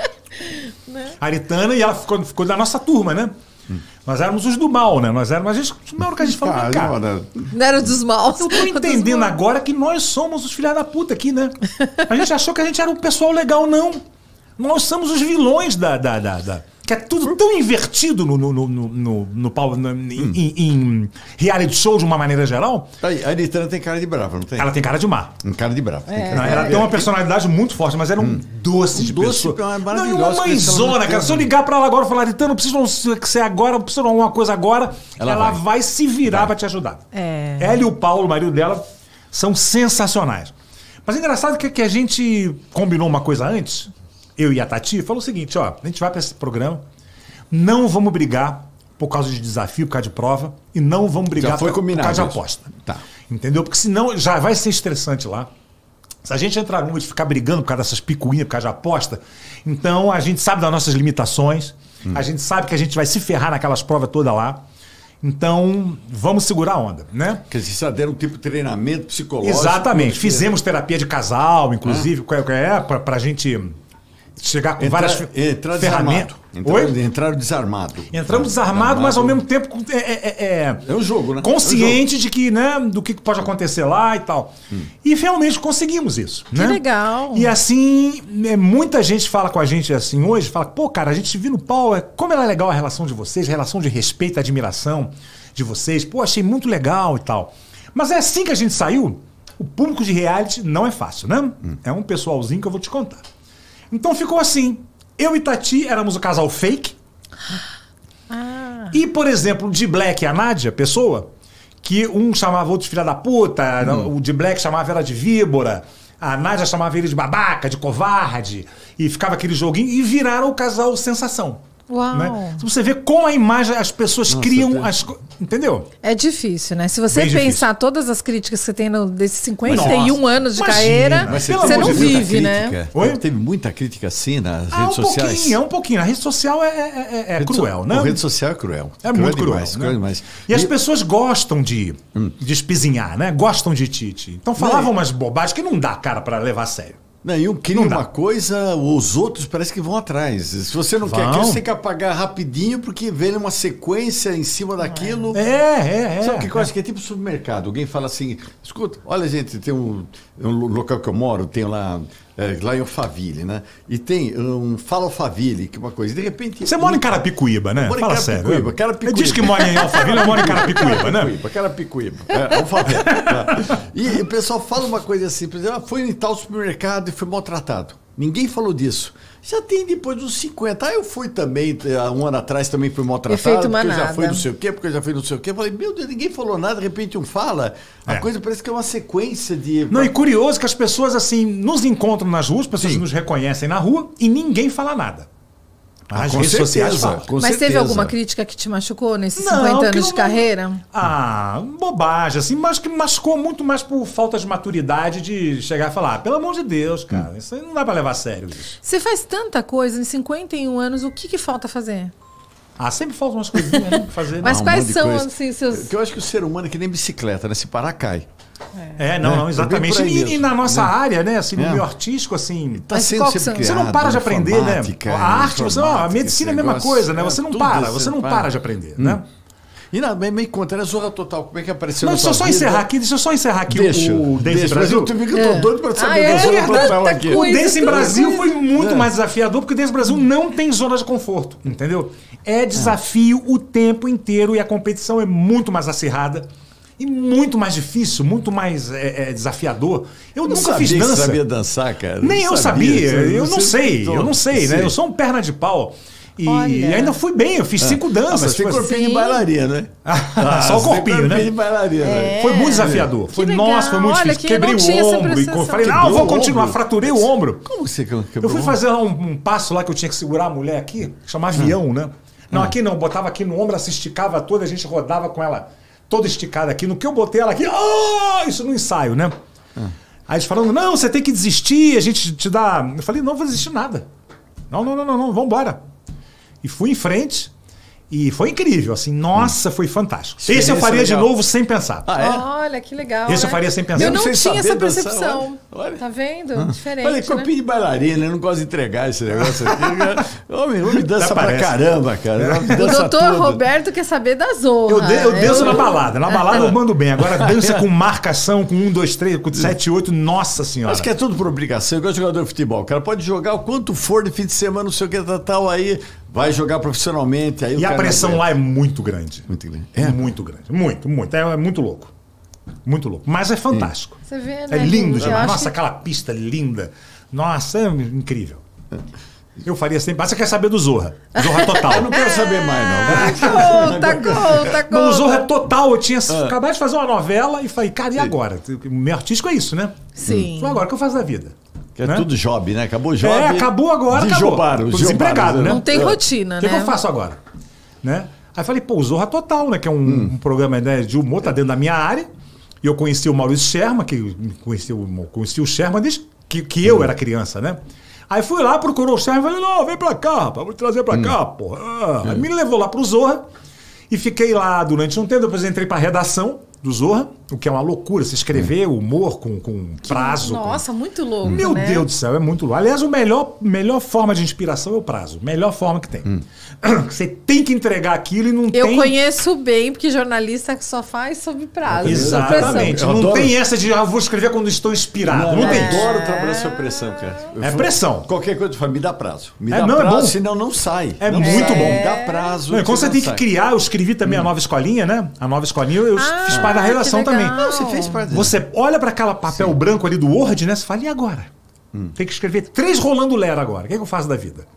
A Aritana, e ela ficou, ficou da nossa turma, né? Nós éramos os do mal, né? Nós éramos a gente. Na hora que a gente falou, Ah, cara, olha, Não era dos maus. eu tô entendendo agora que nós somos os filha da puta aqui, né? A gente achou que a gente era um pessoal legal, não. Nós somos os vilões da. da, da, da- que é tudo tão invertido no, no, no, no, no, no pau- no- em, em- em reality show de uma maneira geral. Aí, a Aritana tem cara de brava, não tem? Ela tem cara de má. Tem cara de brava. tem cara Não, de ela brava. tem uma personalidade muito forte, mas era um doce de Um doce, pessoa. é Não, e maravilhosa, uma conheci ela há mãezona, muito cara. tempo. Se eu ligar pra ela agora e falar, Aritana, eu preciso que você agora, eu preciso de alguma coisa agora, ela, Ela vai. vai. se virar pra te ajudar. É. Ela e o Paulo, o marido dela, são sensacionais. Mas é engraçado que, que a gente combinou uma coisa antes, eu e a Tati, falou o seguinte, ó, a gente vai pra esse programa, não vamos brigar por causa de desafio, por causa de prova, e não vamos brigar Já foi por, por combinado causa de isso. aposta. Tá. Entendeu? Porque senão já vai ser estressante lá. Se a gente entrar numa de ficar brigando por causa dessas picuinhas, por causa de aposta, então a gente sabe das nossas limitações, Hum. a gente sabe que a gente vai se ferrar naquelas provas todas lá. Então, vamos segurar a onda, né? Porque vocês já deram um tipo de treinamento psicológico. Exatamente. tudo. Fizemos terapia de casal, inclusive, qual é, é, pra, pra gente chegar com Entrar, várias entrar ferramentas. desarmado. Entraram, entraram desarmado. Entramos desarmado, mas ao mesmo tempo com- é, é- é- É um jogo, né? consciente de que, né, do que pode acontecer lá e tal. E realmente conseguimos isso. Que né? legal. E assim, né, muita gente fala com a gente assim hoje, fala, pô, cara, a gente viu no Power, como ela é legal a relação de vocês, a relação de respeito, admiração de vocês. Pô, achei muito legal e tal. Mas é assim que a gente saiu, o público de reality não é fácil, né? É um pessoalzinho que eu vou te contar. Então ficou assim. Eu e Tati éramos o casal fake. E, por exemplo, o de Black e a Nádia, pessoa, que um chamava outro de filha da puta, hum. o de Black chamava ela de víbora, a Nádia chamava ele de babaca, de covarde, e ficava aquele joguinho, e viraram o casal sensação. Uau. Né? Você vê como a imagem, as pessoas Nossa, criam tem... as coisas. Entendeu? É difícil, né? Se você Bem pensar difícil. Todas as críticas que você tem no, desses cinquenta e um Nossa, anos de imagina, carreira, mas você, você não vive, crítica. né? Oi? Teve muita crítica assim nas Ah, redes um sociais. pouquinho, é um pouquinho. A rede social é, é, é, é cruel, né? A rede social é cruel. É cruel muito cruel. demais, Né? cruel demais. E, e as pessoas gostam de, hum. de espizinhar, né? Gostam de tite. Então falavam umas bobagens que não dá cara pra levar a sério. Não, e um cria uma coisa, os outros parece que vão atrás. Se você não vão. quer aquilo, você tem que apagar rapidinho, porque vem uma sequência em cima daquilo. É, é, é. Sabe o que é. eu acho que é tipo supermercado? Alguém fala assim, escuta, olha gente, tem um, um local que eu moro, tem lá, é, lá em Alphaville, né? E tem um Fala Alphaville, que é uma coisa. De repente... Você mora em Carapicuíba, né? Mora Fala em Carapicuíba, sério. Carapicuíba. Ele diz que mora em Alphaville, eu moro em Carapicuíba, Carapicuíba, né? Carapicuíba. É, Alphaville. É. E o pessoal fala uma coisa assim, por exemplo, ah, foi em tal supermercado e foi maltratado. Ninguém falou disso. Já tem depois dos cinquenta. Ah, eu fui também, um ano atrás também fui maltratado. Efeito porque manada. eu já fui não sei o quê, porque eu já fui não sei o quê. Eu falei, meu Deus, ninguém falou nada, de repente um fala. A É. coisa parece que é uma sequência de... Não, e curioso que as pessoas assim nos encontram nas ruas, as pessoas Sim. nos reconhecem na rua e ninguém fala nada. Ah, As com redes certeza, sociais falam. com Mas certeza. teve alguma crítica que te machucou nesses Não, cinquenta que anos não- de carreira? Ah, bobagem, assim, mas que machucou muito mais por falta de maturidade de chegar e falar, ah, pelo amor de Deus, cara, isso aí não dá pra levar a sério isso. Você faz tanta coisa em cinquenta e um anos, o que, que falta fazer? Ah, sempre falta umas coisinhas, né, pra fazer. Mas um quais monte de são, coisa. assim, seus... Porque eu acho que o ser humano é que nem bicicleta, né? Se parar, cai. É, não, É, não, exatamente. é bem por aí E, e mesmo, na nossa né? área, né, assim, no É. meio artístico, assim... Tá Mas sendo qual que sempre são? Você não para de criado, aprender, né? informática, A arte, você, não, a informática, medicina é a esse mesma negócio, coisa, né? é, Você não tudo para, isso, você não para. para de aprender, né? E na, me, me conta, era Zorra Total, como é que apareceu Não, na deixa eu sua só vida? encerrar aqui, deixa eu só encerrar aqui Deixa, o Dance deixa, Brasil. mas eu, tu, eu tô doido pra saber Ah, é? da Zorra Total Tanta aqui. O coisa. Dance em tanta Brasil coisa. foi muito É. mais desafiador, porque o Dance Brasil não tem zona de conforto, entendeu? É desafio o tempo inteiro e a competição é muito mais acirrada e muito mais difícil, muito mais é, é, desafiador. Eu, Eu não nunca sabia fiz que dança. você sabia dançar, cara. Nem Não eu sabia, Você- eu não você sei, tentou. eu não sei, né? Sei. Eu sou um perna de pau. E, Olha. e ainda fui bem, eu fiz cinco Ah, danças. mas tem foi assim. corpinho de Sim. bailarina, né? Ah, só o você tem corpinho, corpinho né? de bailarina. É. Foi muito desafiador. Foi, legal. nossa, foi muito Olha, difícil. que eu Quebrei não o tinha essa ombro e percepção. falei, não, Quebrou eu vou o continuar. ombro? Fraturei o ombro. Como você quebrou? Eu fui fazer um, um passo lá que eu tinha que segurar a mulher aqui, chamar avião, né? Não, aqui não, botava aqui no ombro, ela se esticava toda, a gente rodava com ela toda esticada aqui. No que eu botei ela aqui, ah, isso no ensaio, né? Aí eles falando, não, você tem que desistir, a gente te dá... Eu falei, não vou desistir nada. Não, não, não, não, não, vambora. E fui em frente e foi incrível, assim, nossa, foi fantástico. Esse eu Experiência faria de legal. novo sem pensar. Ah, é? Olha, que legal. Esse eu né? faria sem pensar. Eu Mesmo não sem tinha essa saber dançar, percepção. olha, olha. Tá vendo? Diferente, Falei, né? corpinho de bailarina, eu não gosto de entregar esse negócio aqui. Homem, homem dança Até pra parece. caramba, cara. Homem O dança doutor tudo. Roberto quer saber da Zorra. Eu, de, eu danço Eu- na balada. Na balada eu mando bem. Agora dança com marcação, com um, dois, três, com sete, oito, nossa senhora. Acho que é tudo por obrigação, igual jogador de futebol. O cara pode jogar o quanto for de fim de semana, não sei o que, tal, tal, aí vai jogar profissionalmente. Aí o E a cara pressão não lá aguenta. é muito grande. Muito grande. É muito grande. Muito, muito. É, é muito louco. Muito louco. Mas é fantástico. Você vê, né? É lindo Eu demais. acho Nossa, que- aquela pista linda. Nossa, é incrível. Eu faria sempre. Mas você quer saber do Zorra? Zorra total. Eu não quero saber mais, não. Conta, conta, conta. Não, o Zorra total. Eu tinha acabado de fazer uma novela e falei, cara, e agora? O meu artístico é isso, né? Sim. Falei, agora o que eu faço da vida? Que é Né? tudo job, né? Acabou o job. É, acabou agora, de acabou. jobar, Tô os desempregado, jobados, né? Não tem É. rotina, O que, né? que eu faço agora? Né? Aí falei, pô, o Zorra Total, né? Que é um, Hum. um programa, né, de humor, tá dentro da minha área. E eu conheci o Maurício Sherman, que conheci o, conheci o Sherman desde que, que eu era criança, né? Aí fui lá, procurou o Sherman e falei, não, vem pra cá, rapaz, vou te trazer pra cá, porra. Ah. Aí me levou lá pro Zorra e fiquei lá durante um tempo. Depois entrei pra redação do Zorra, o que é uma loucura, se escrever humor com, com prazo. com- Nossa, muito louco, Meu né? Deus do céu, é muito louco. Aliás, a melhor, melhor forma de inspiração é o prazo. Melhor forma que tem. Você tem que entregar aquilo e não Eu tem... conheço bem, porque jornalista que só faz sob prazo. sob pressão. Exatamente. Eu Não adoro- tem essa de, ah, vou escrever quando estou inspirado. Não, eu tem isso. adoro trabalhar sob pressão, cara. Eu É falo- pressão. Qualquer coisa, tu fala, me dá prazo. Me É, dá não, é prazo, bom. senão não sai. É Não muito sai. bom. Me dá prazo. Não, e quando você não tem que sai. criar, eu escrevi também a nova escolinha, né? A nova escolinha, eu Ah, fiz parte da que redação legal. também. Não, você fez parte dela. Você olha para aquela papel branco ali do Word, né? Você fala, e agora? Tem que escrever três rolando lera agora. O que, é que eu faço da vida?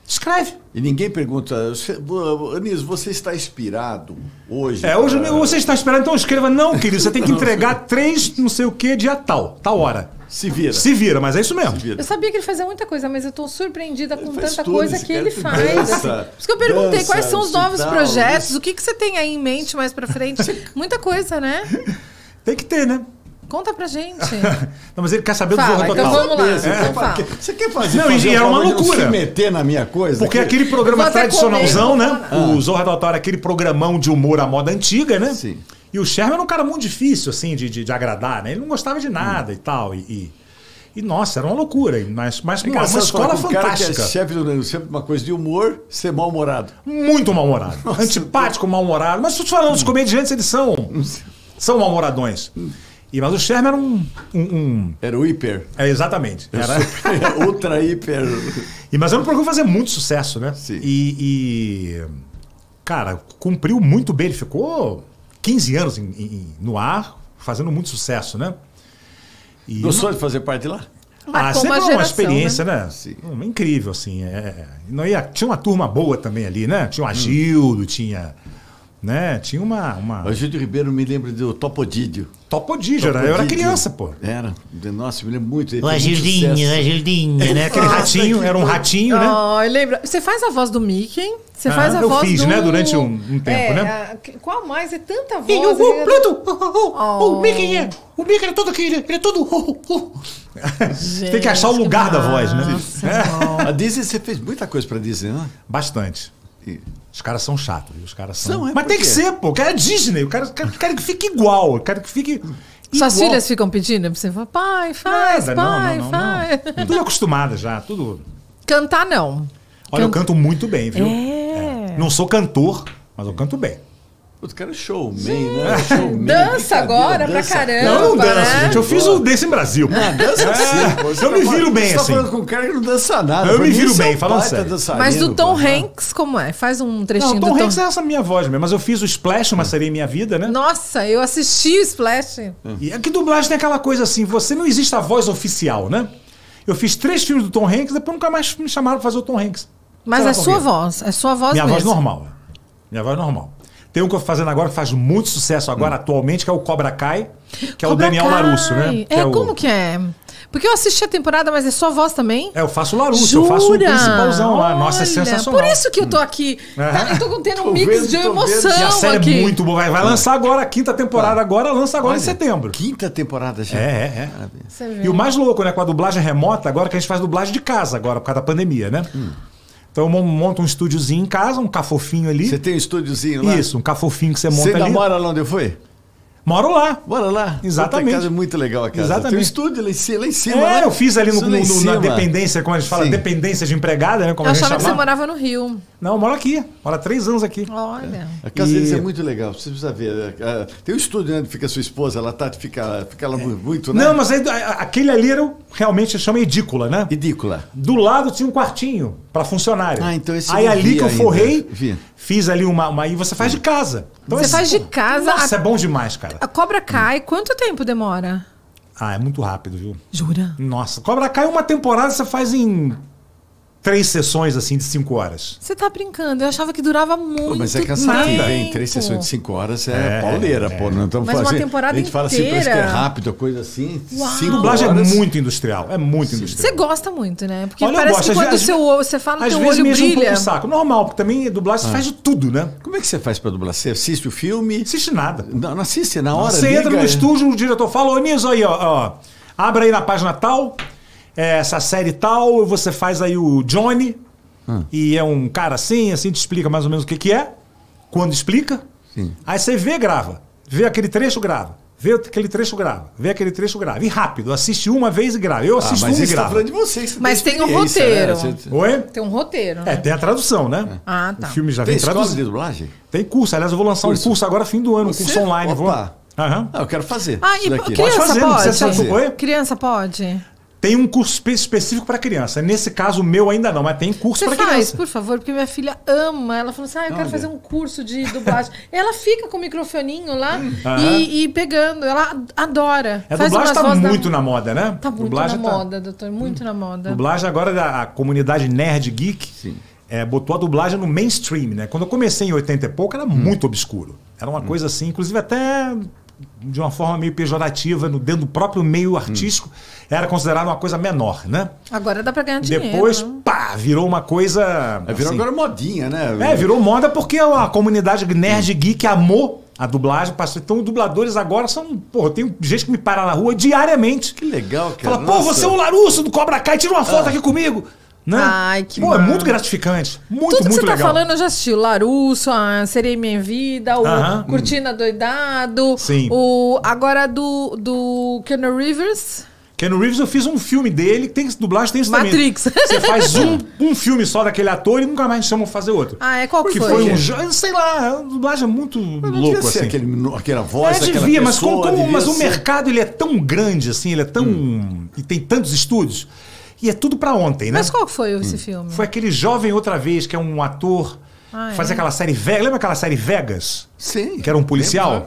Escreve. E ninguém pergunta, Anísio, você está inspirado hoje? É, hoje pra... você está esperando, então escreva. Não, querido, você tem que entregar três não sei o que dia tal, tal hora. Se vira. Se vira, mas é isso mesmo. Eu sabia que ele fazia muita coisa, mas eu tô surpreendida com tanta tudo, coisa esse que cara ele que faz. dança, assim. Por isso que eu perguntei dança, quais são os novos tal, projetos, isso. o que, que você tem aí em mente mais pra frente. Muita coisa, né? Tem que ter, né? Conta pra gente. Não, mas ele quer saber Fala, do Zorra então Total. vamos lá. Você, É. quer, fa- você quer fazer, Não, fazer e era um uma favor de não loucura. se meter na minha coisa? Porque que- aquele programa Vou até tradicionalzão, comer, né? vou O Zorra Total era aquele programão de humor à moda antiga, né? Sim. E o Sherman era um cara muito difícil, assim, de, de, de agradar, né? Ele não gostava de nada Hum. e tal. E, e, e, nossa, era uma loucura. Mas, mas É uma, engraçado uma escola falar com um cara que fantástica. é chefe do sempre uma coisa de humor, ser mal-humorado. Muito mal-humorado. Antipático, mal-humorado. Mas estou te falando, os comediantes, eles são, são mal-humoradões. E, mas o Sherman era um, um, um- Era o hiper. É, exatamente. Era... Ultra hiper. E, mas era um programa que fazia muito sucesso, né? Sim. E, e, cara, cumpriu muito bem. Ele ficou quinze anos em- em- no ar, fazendo muito sucesso, né? E Gostou de fazer parte lá? Ah, Marcou sempre uma uma, geração, experiência, né? Sim. Hum, incrível, assim. É. Não ia, tinha uma turma boa também ali, né? Tinha o Agildo, tinha... Né? Tinha uma... uma... O Agildo Ribeiro me lembra do Topodídio. Topodígio, era- eu era Topodídio. criança, pô. Era. Nossa, me lembro muito. Ele O fez muito Agildinho, sucesso. o Agildinho, né? Aquele Nossa, ratinho, que era um coisa. ratinho, né? Oh, lembra? Você faz a voz do Mickey, você Ah, faz a eu voz fiz, do... né, durante um- um tempo, é, né? a- que- qual mais? É tanta voz. E o, ele- o Pluto, o, o, Oh. o Mickey, é- o Mickey era todo aquele, ele é todo... uh, uh. Você tem que achar o Gente, lugar que da voz, né? massa, É. bom. A Disney, você fez muita coisa pra Disney, né? Bastante. E- Os caras são chatos, viu? Os caras são. São, é, Mas por tem que quê? ser, pô. O cara é Disney. O cara, o cara, o cara que fique igual. O cara que fique. Suas igual. filhas ficam pedindo pra você falar, pai, faz, Nada, pai, não, não, não, faz. não. Tudo acostumada já, tudo. Cantar, não. Olha, eu Can- canto muito bem, viu? É. Não sou cantor, mas eu canto bem. Putz, o cara é showman, né? Showman, Dança brincadeira, agora pra dança. caramba. Não, eu não danço, né? gente. Eu fiz o Dance em Brasil. Ah, dança sim, pô. Você Eu tá me falando- viro bem, você tá assim. falando com um cara que não dança nada. Eu Pra me mim, viro você é um bem, falando baita sério. dançarino, Mas do Tom pô. Hanks, como é? Faz um trechinho Não, do Tom Tom Hanks é essa minha voz mesmo, mas eu fiz o Splash, uma sereia minha vida, né? Nossa, eu assisti o Splash. E aqui dublagem tem aquela coisa assim, você não existe a voz oficial, né? Eu fiz três filmes do Tom Hanks, depois nunca mais me chamaram pra fazer o Tom Hanks. Mas Sei lá é por sua quê. voz, é sua voz Minha mesmo. voz normal. Minha voz normal. Tem um que eu tô fazendo agora que faz muito sucesso agora atualmente, que é o Cobra Kai, que é o Cobra Daniel Kai. Larusso, né? Que É, o- como que é? Porque eu assisti a temporada, mas é sua voz também? É, eu faço o Larusso, eu faço o Jura? principalzão lá. Nossa, é Olha, sensacional. Por isso que eu tô aqui. Tá, eu tô tendo um Tô mix vendo, de tô emoção vendo. E a série aqui. é muito boa. Vai, vai lançar agora a quinta temporada, agora lança agora Olha, em setembro. Quinta temporada já. É, é, é. Você vê. E o mais louco, né? Com a dublagem remota, agora que a gente faz dublagem de casa, agora, por causa da pandemia, né? Então eu mon- monto um estúdiozinho em casa, um cafofinho ali. Você tem um estúdiozinho lá? Isso, um cafofinho que você monta Você ainda ali. mora lá onde eu fui? Moro lá. Bora lá. Exatamente. Puta, a casa é muito legal a casa. Exatamente. Tem um estúdio lá em cima. Lá em cima É, né? eu fiz ali no, Isso lá em no- na cima. dependência, como a gente fala, Sim. dependência de empregada, né? Como Eu a gente achava que você chama. morava no Rio. Não, eu moro aqui. Moro há três anos aqui. Olha. A casa E- deles é muito legal, você precisa ver. Ah, tem um estúdio né, onde fica a sua esposa, ela tá, fica, fica lá muito, né? Não, mas aí, a- aquele ali era o, realmente chama edícula, né? Ridícula. Do lado tinha um quartinho para funcionário. Ah, então esse Aí eu ali vi que eu ainda. forrei, Vi. fiz ali uma, uma. E você faz de casa. Então, Você esse- faz de casa. Nossa, a, é bom demais, cara. a Cobra Kai, quanto tempo demora? Ah, é muito rápido, viu? Jura? Nossa, Cobra Kai uma temporada você faz em três sessões assim de cinco horas. Você tá brincando? Eu achava que durava muito Pô, mas é tempo. cansativo, hein? Três sessões de cinco horas é, É, pauleira, é. pô. Não estamos Mas uma fazendo. temporada a gente fala assim, parece que é inteira. rápido, coisa assim. Uau. Cinco Dublagem horas. é muito industrial. É muito Você industrial. gosta muito, né? Porque Olha, eu parece gosto. que Às quando o vezes- seu olho, você fala, Às teu vezes olho me enche um pouco brilha. o saco. Normal, porque também dublagem Ah. você faz de tudo, né? Como é que você faz pra dublar? Você assiste o filme? Não assiste nada. Não, não assiste, na hora. Você entra liga, no estúdio, o diretor fala, ô Niso, aí, ó, ó, abre aí na página tal, é, essa série tal, você faz aí o Johnny, e é um cara assim, assim, te explica mais ou menos o que que é, quando explica, Sim. aí você vê, grava, vê aquele trecho, grava, vê aquele trecho, grava, vê aquele trecho, grava, e rápido, assiste uma vez e grava, eu Ah, assisto mas uma e isso tá gravo. falando de você. você Mas tem um experiência, roteiro. né? Você- Oi? Tem um roteiro. É, né? tem a tradução, né? Ah, tá. O filme já Tem vem escola traduzido. de dublagem? Tem curso, aliás, eu vou lançar Curso? um curso agora fim do ano, um Você? curso online. Vou... Opa. Aham. Ah, eu quero fazer. Ah, isso e daqui. criança Pode fazer, não pode? precisa ser oi? Criança pode? Tem um curso espe- específico para criança. Nesse caso, o meu ainda não, mas tem curso Você para faz, criança. por favor, porque minha filha ama. Ela falou assim: ah, eu quero Olha. fazer um curso de dublagem. Ela fica com o microfoninho lá Aham. e, e pegando. Ela adora. A Faz dublagem umas tá vozes da- muito na moda, né? Tá muito dublagem na tá- moda, doutor. Muito na moda. Dublagem agora, a, a comunidade nerd geek, Sim. é, botou a dublagem no mainstream, né? Quando eu comecei em oitenta e pouco, era hum. muito obscuro. Era uma hum. coisa assim, inclusive até de uma forma meio pejorativa, no, dentro do próprio meio artístico, hum. era considerado uma coisa menor, né? Agora dá pra ganhar dinheiro. Depois, pá, virou uma coisa... É, virou assim, agora modinha, né? É, virou moda porque a comunidade nerd hum. geek amou a dublagem. Então, os dubladores agora são... Pô, tem gente que me para na rua diariamente. Que legal, cara. Fala, pô, você é o Larusso do Cobra Kai, tira uma foto ah. aqui comigo. Né? Ai, que Pô, é muito gratificante. Muito, Tudo muito que você legal. tá falando, eu já assisti. O Larusso, a Sereia Minha Vida, o Aham. Cortina Doidado. Sim. O, agora do, do Keanu Reeves. Keanu Reeves, eu fiz um filme dele, tem dublagem, tem isso Matrix. também. Você faz um, um filme só daquele ator e nunca mais chamam fazer outro. Ah, é? Qual que que foi? foi um jo- sei lá, a dublagem é muito louco assim. Aquele, aquela voz, É, aquela devia, mas, pessoa, como, como- devia mas o ser. mercado ele é tão grande assim, ele é tão Hum. e tem tantos estúdios e é tudo pra ontem, né? Mas qual que foi esse filme? Foi aquele Jovem Outra Vez, que é um ator Ah, que fazia é? aquela série Vegas, lembra aquela série Vegas? Sim. Que era um policial? Lembro.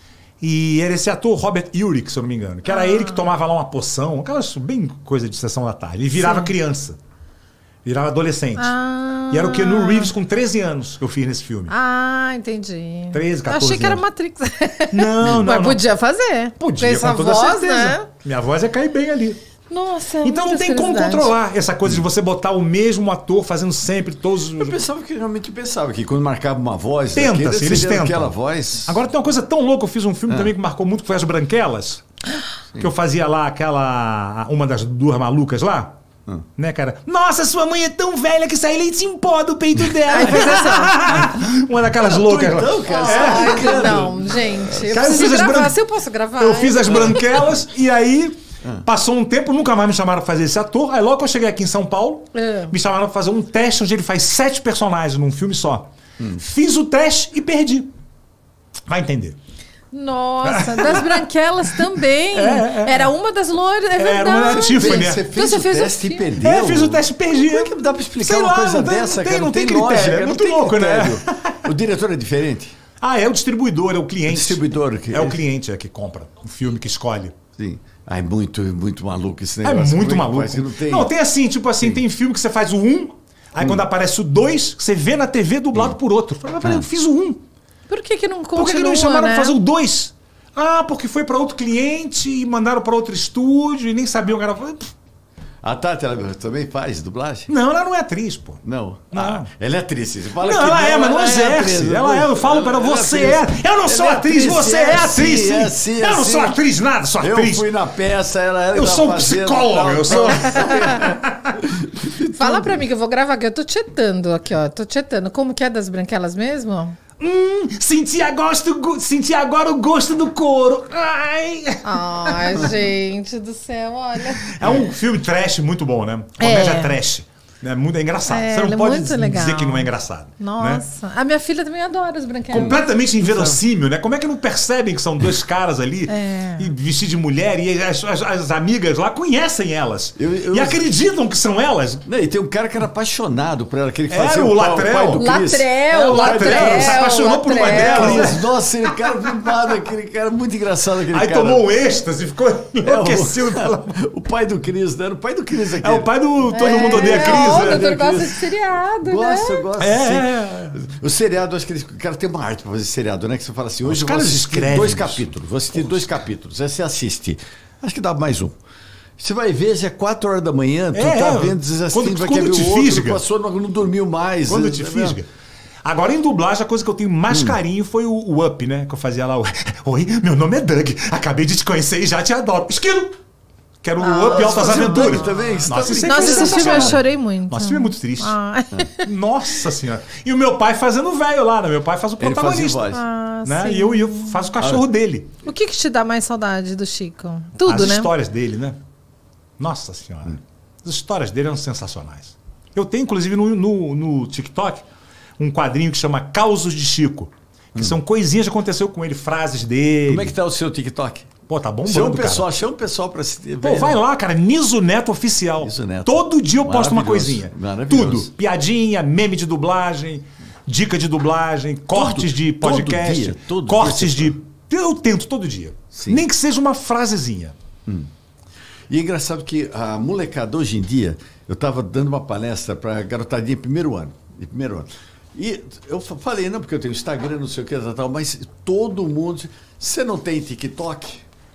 E era esse ator Robert Urich, se eu não me engano. Que era Ah. ele que tomava lá uma poção, aquelas bem coisa de sessão da tarde. E virava Sim. criança. Virava adolescente. Ah. E era o Keanu Reeves com treze anos que eu fiz nesse filme. Ah, entendi. treze, Eu quatorze achei que era anos. Matrix. Não, não, Mas não. podia fazer. Podia, Com essa com toda voz, certeza. né? Minha voz ia cair bem ali. Nossa, Então não muita tem como curiosidade. controlar essa coisa de você botar o mesmo ator fazendo sempre todos Eu os... pensava que realmente pensava que quando marcava uma voz, Tenta, daquele, assim, eles seria tentam. aquela voz. Agora tem uma coisa tão louca, eu fiz um filme Ah. também que marcou muito, que foi As Branquelas. Que eu fazia lá aquela... Uma das duas malucas lá. Ah. Né, cara? Nossa, sua mãe é tão velha que sai leite em pó do peito dela. Aí fez assim. Uma daquelas loucas lá. Então, cara, você tá Ai, brincando. não, gente. Eu Cara, eu preciso fiz as gravar. bran- Se eu posso gravar. Eu fiz ai, As Branquelas e aí... Passou um tempo, nunca mais me chamaram pra fazer esse ator. Aí logo que eu cheguei aqui em São Paulo, É. me chamaram pra fazer um teste onde ele faz sete personagens num filme só. Fiz o teste e perdi. Vai entender. Nossa, das branquelas também. É, é. Era uma das loiras, é Era uma da verdade. Tiffany, né? Você fez Então você o fez o teste e filme. perdeu? É, fiz o teste e perdi. Como é que dá pra explicar Sei uma lá, coisa não tem- dessa, não tem- cara? não tem lógica, critério, é não muito tem louco, né? critério. O diretor é diferente? Ah, é o distribuidor, é o cliente. O distribuidor que- É o cliente é que compra o filme, que escolhe. Sim. Ah, é muito, muito maluco esse É negócio. muito Como que maluco. faz? Que Não tem... Não, tem assim, tipo assim, tem filme que você faz o um, aí quando aparece o dois, você vê na T V dublado por outro. Fala, peraí, eu fiz o um. Por que que não continua, Por que, que não me chamaram né? pra fazer o dois? Ah, porque foi pra outro cliente e mandaram pra outro estúdio e nem sabiam o cara. A Tati, ela também faz dublagem? Não, ela não é atriz, pô. Não. Não. Ah, ela é atriz. Você fala Não, que ela é, mas não exerce. atriz. Ela é, eu falo para Ela você atriz. é. Eu não sou Ela é atriz, você é atriz, sim. sim. É sim, é Eu não sim. sou atriz, nada, sou Eu atriz. fui na peça, ela era. Eu que sou um tava fazendo, psicólogo, tal, eu sou. Fala pra mim que eu vou gravar, que eu tô tietando aqui, ó. Tô tietando. Como que é das branquelas mesmo? Hum, senti, agosto, go- senti agora o gosto do couro. Ai. Ai, gente do céu, olha. É um filme trash muito bom, né? Comédia É. trash. É muito é engraçado. É, Você ele não é pode muito dizer legal. que não é engraçado. Né? Nossa. A minha filha também adora as branquelas. Completamente inverossímil, né? Como é que não percebem que são dois caras ali É. e vestidos de mulher e as, as- as amigas lá conhecem elas Eu- eu- e acreditam que são elas? Não, e tem um cara que era apaixonado por ela, aquele que Era fazia o pai- Latrell. pai do Chris. Latrell, É, o Latrell. Latrell, se apaixonou por uma Latrell. delas. Chris, nossa, aquele cara filmado, aquele cara muito engraçado, aquele Aí cara. tomou um êxtase e ficou É o- enlouquecido pela... O pai do Chris, né? Era o pai do Chris aqui. É o pai do Todo Mundo Odeia É, Cris, ó, o né? doutor gosta Cris. de seriado, Gosta, né? gosta. É, sim. é. O seriado, acho que eles, o cara tem uma arte pra fazer seriado, né? Que você fala assim, hoje eu vou caras assistir escrevem dois isso. capítulos, vou assistir dois capítulos. Aí você assiste. Acho que dá mais um. Você vai ver, já é quatro horas da manhã, tu É, tá é. vendo, você Quando- assiste, vai quando querer te ver o outro, fisga. passou, não, não dormiu mais. Quando é, te é fisga. Agora, em dublagem, a coisa que eu tenho mais Hum. carinho foi o, o Up, né? Que eu fazia lá o... Oi, meu nome é Doug. Acabei de te conhecer e já te adoro. Esquilo! Que era o Ah, Up você Altas fazia o Aventuras. Doug também? Você Nossa, tá isso é Nossa, esse filme eu sensacional. chorei muito. Nossa, esse filme é muito triste. Ah. Nossa senhora. E o meu pai fazendo o velho lá, né? Meu pai faz o Ele fazia protagonista. voz. Ah, Né? sim. E eu, e eu faço o cachorro dele. O que que te dá mais saudade do Chico? Tudo, As né? histórias dele, né? Nossa senhora. As histórias dele eram sensacionais. Eu tenho, inclusive, no, no, no TikTok, um quadrinho que chama Causos de Chico. Que são coisinhas que aconteceu com ele, frases dele. Como é que tá o seu TikTok? Pô, tá bombando, Chama o cara. pessoal, chama o pessoal pra assistir. Pô, vai lá, cara. Niso Neto Oficial. Niso Neto. Todo dia eu posto uma Maravilhoso, coisinha. maravilhoso. Tudo. Piadinha, meme de dublagem, dica de dublagem, cortes de todo podcast, dia, todo cortes dia. de... Eu tento todo dia. Sim. Nem que seja uma frasezinha. E é engraçado que a molecada hoje em dia, eu estava dando uma palestra para garotadinha primeiro ano. de primeiro ano. E eu falei, não, porque eu tenho Instagram, não sei o que, tal, mas todo mundo... Você não tem TikTok?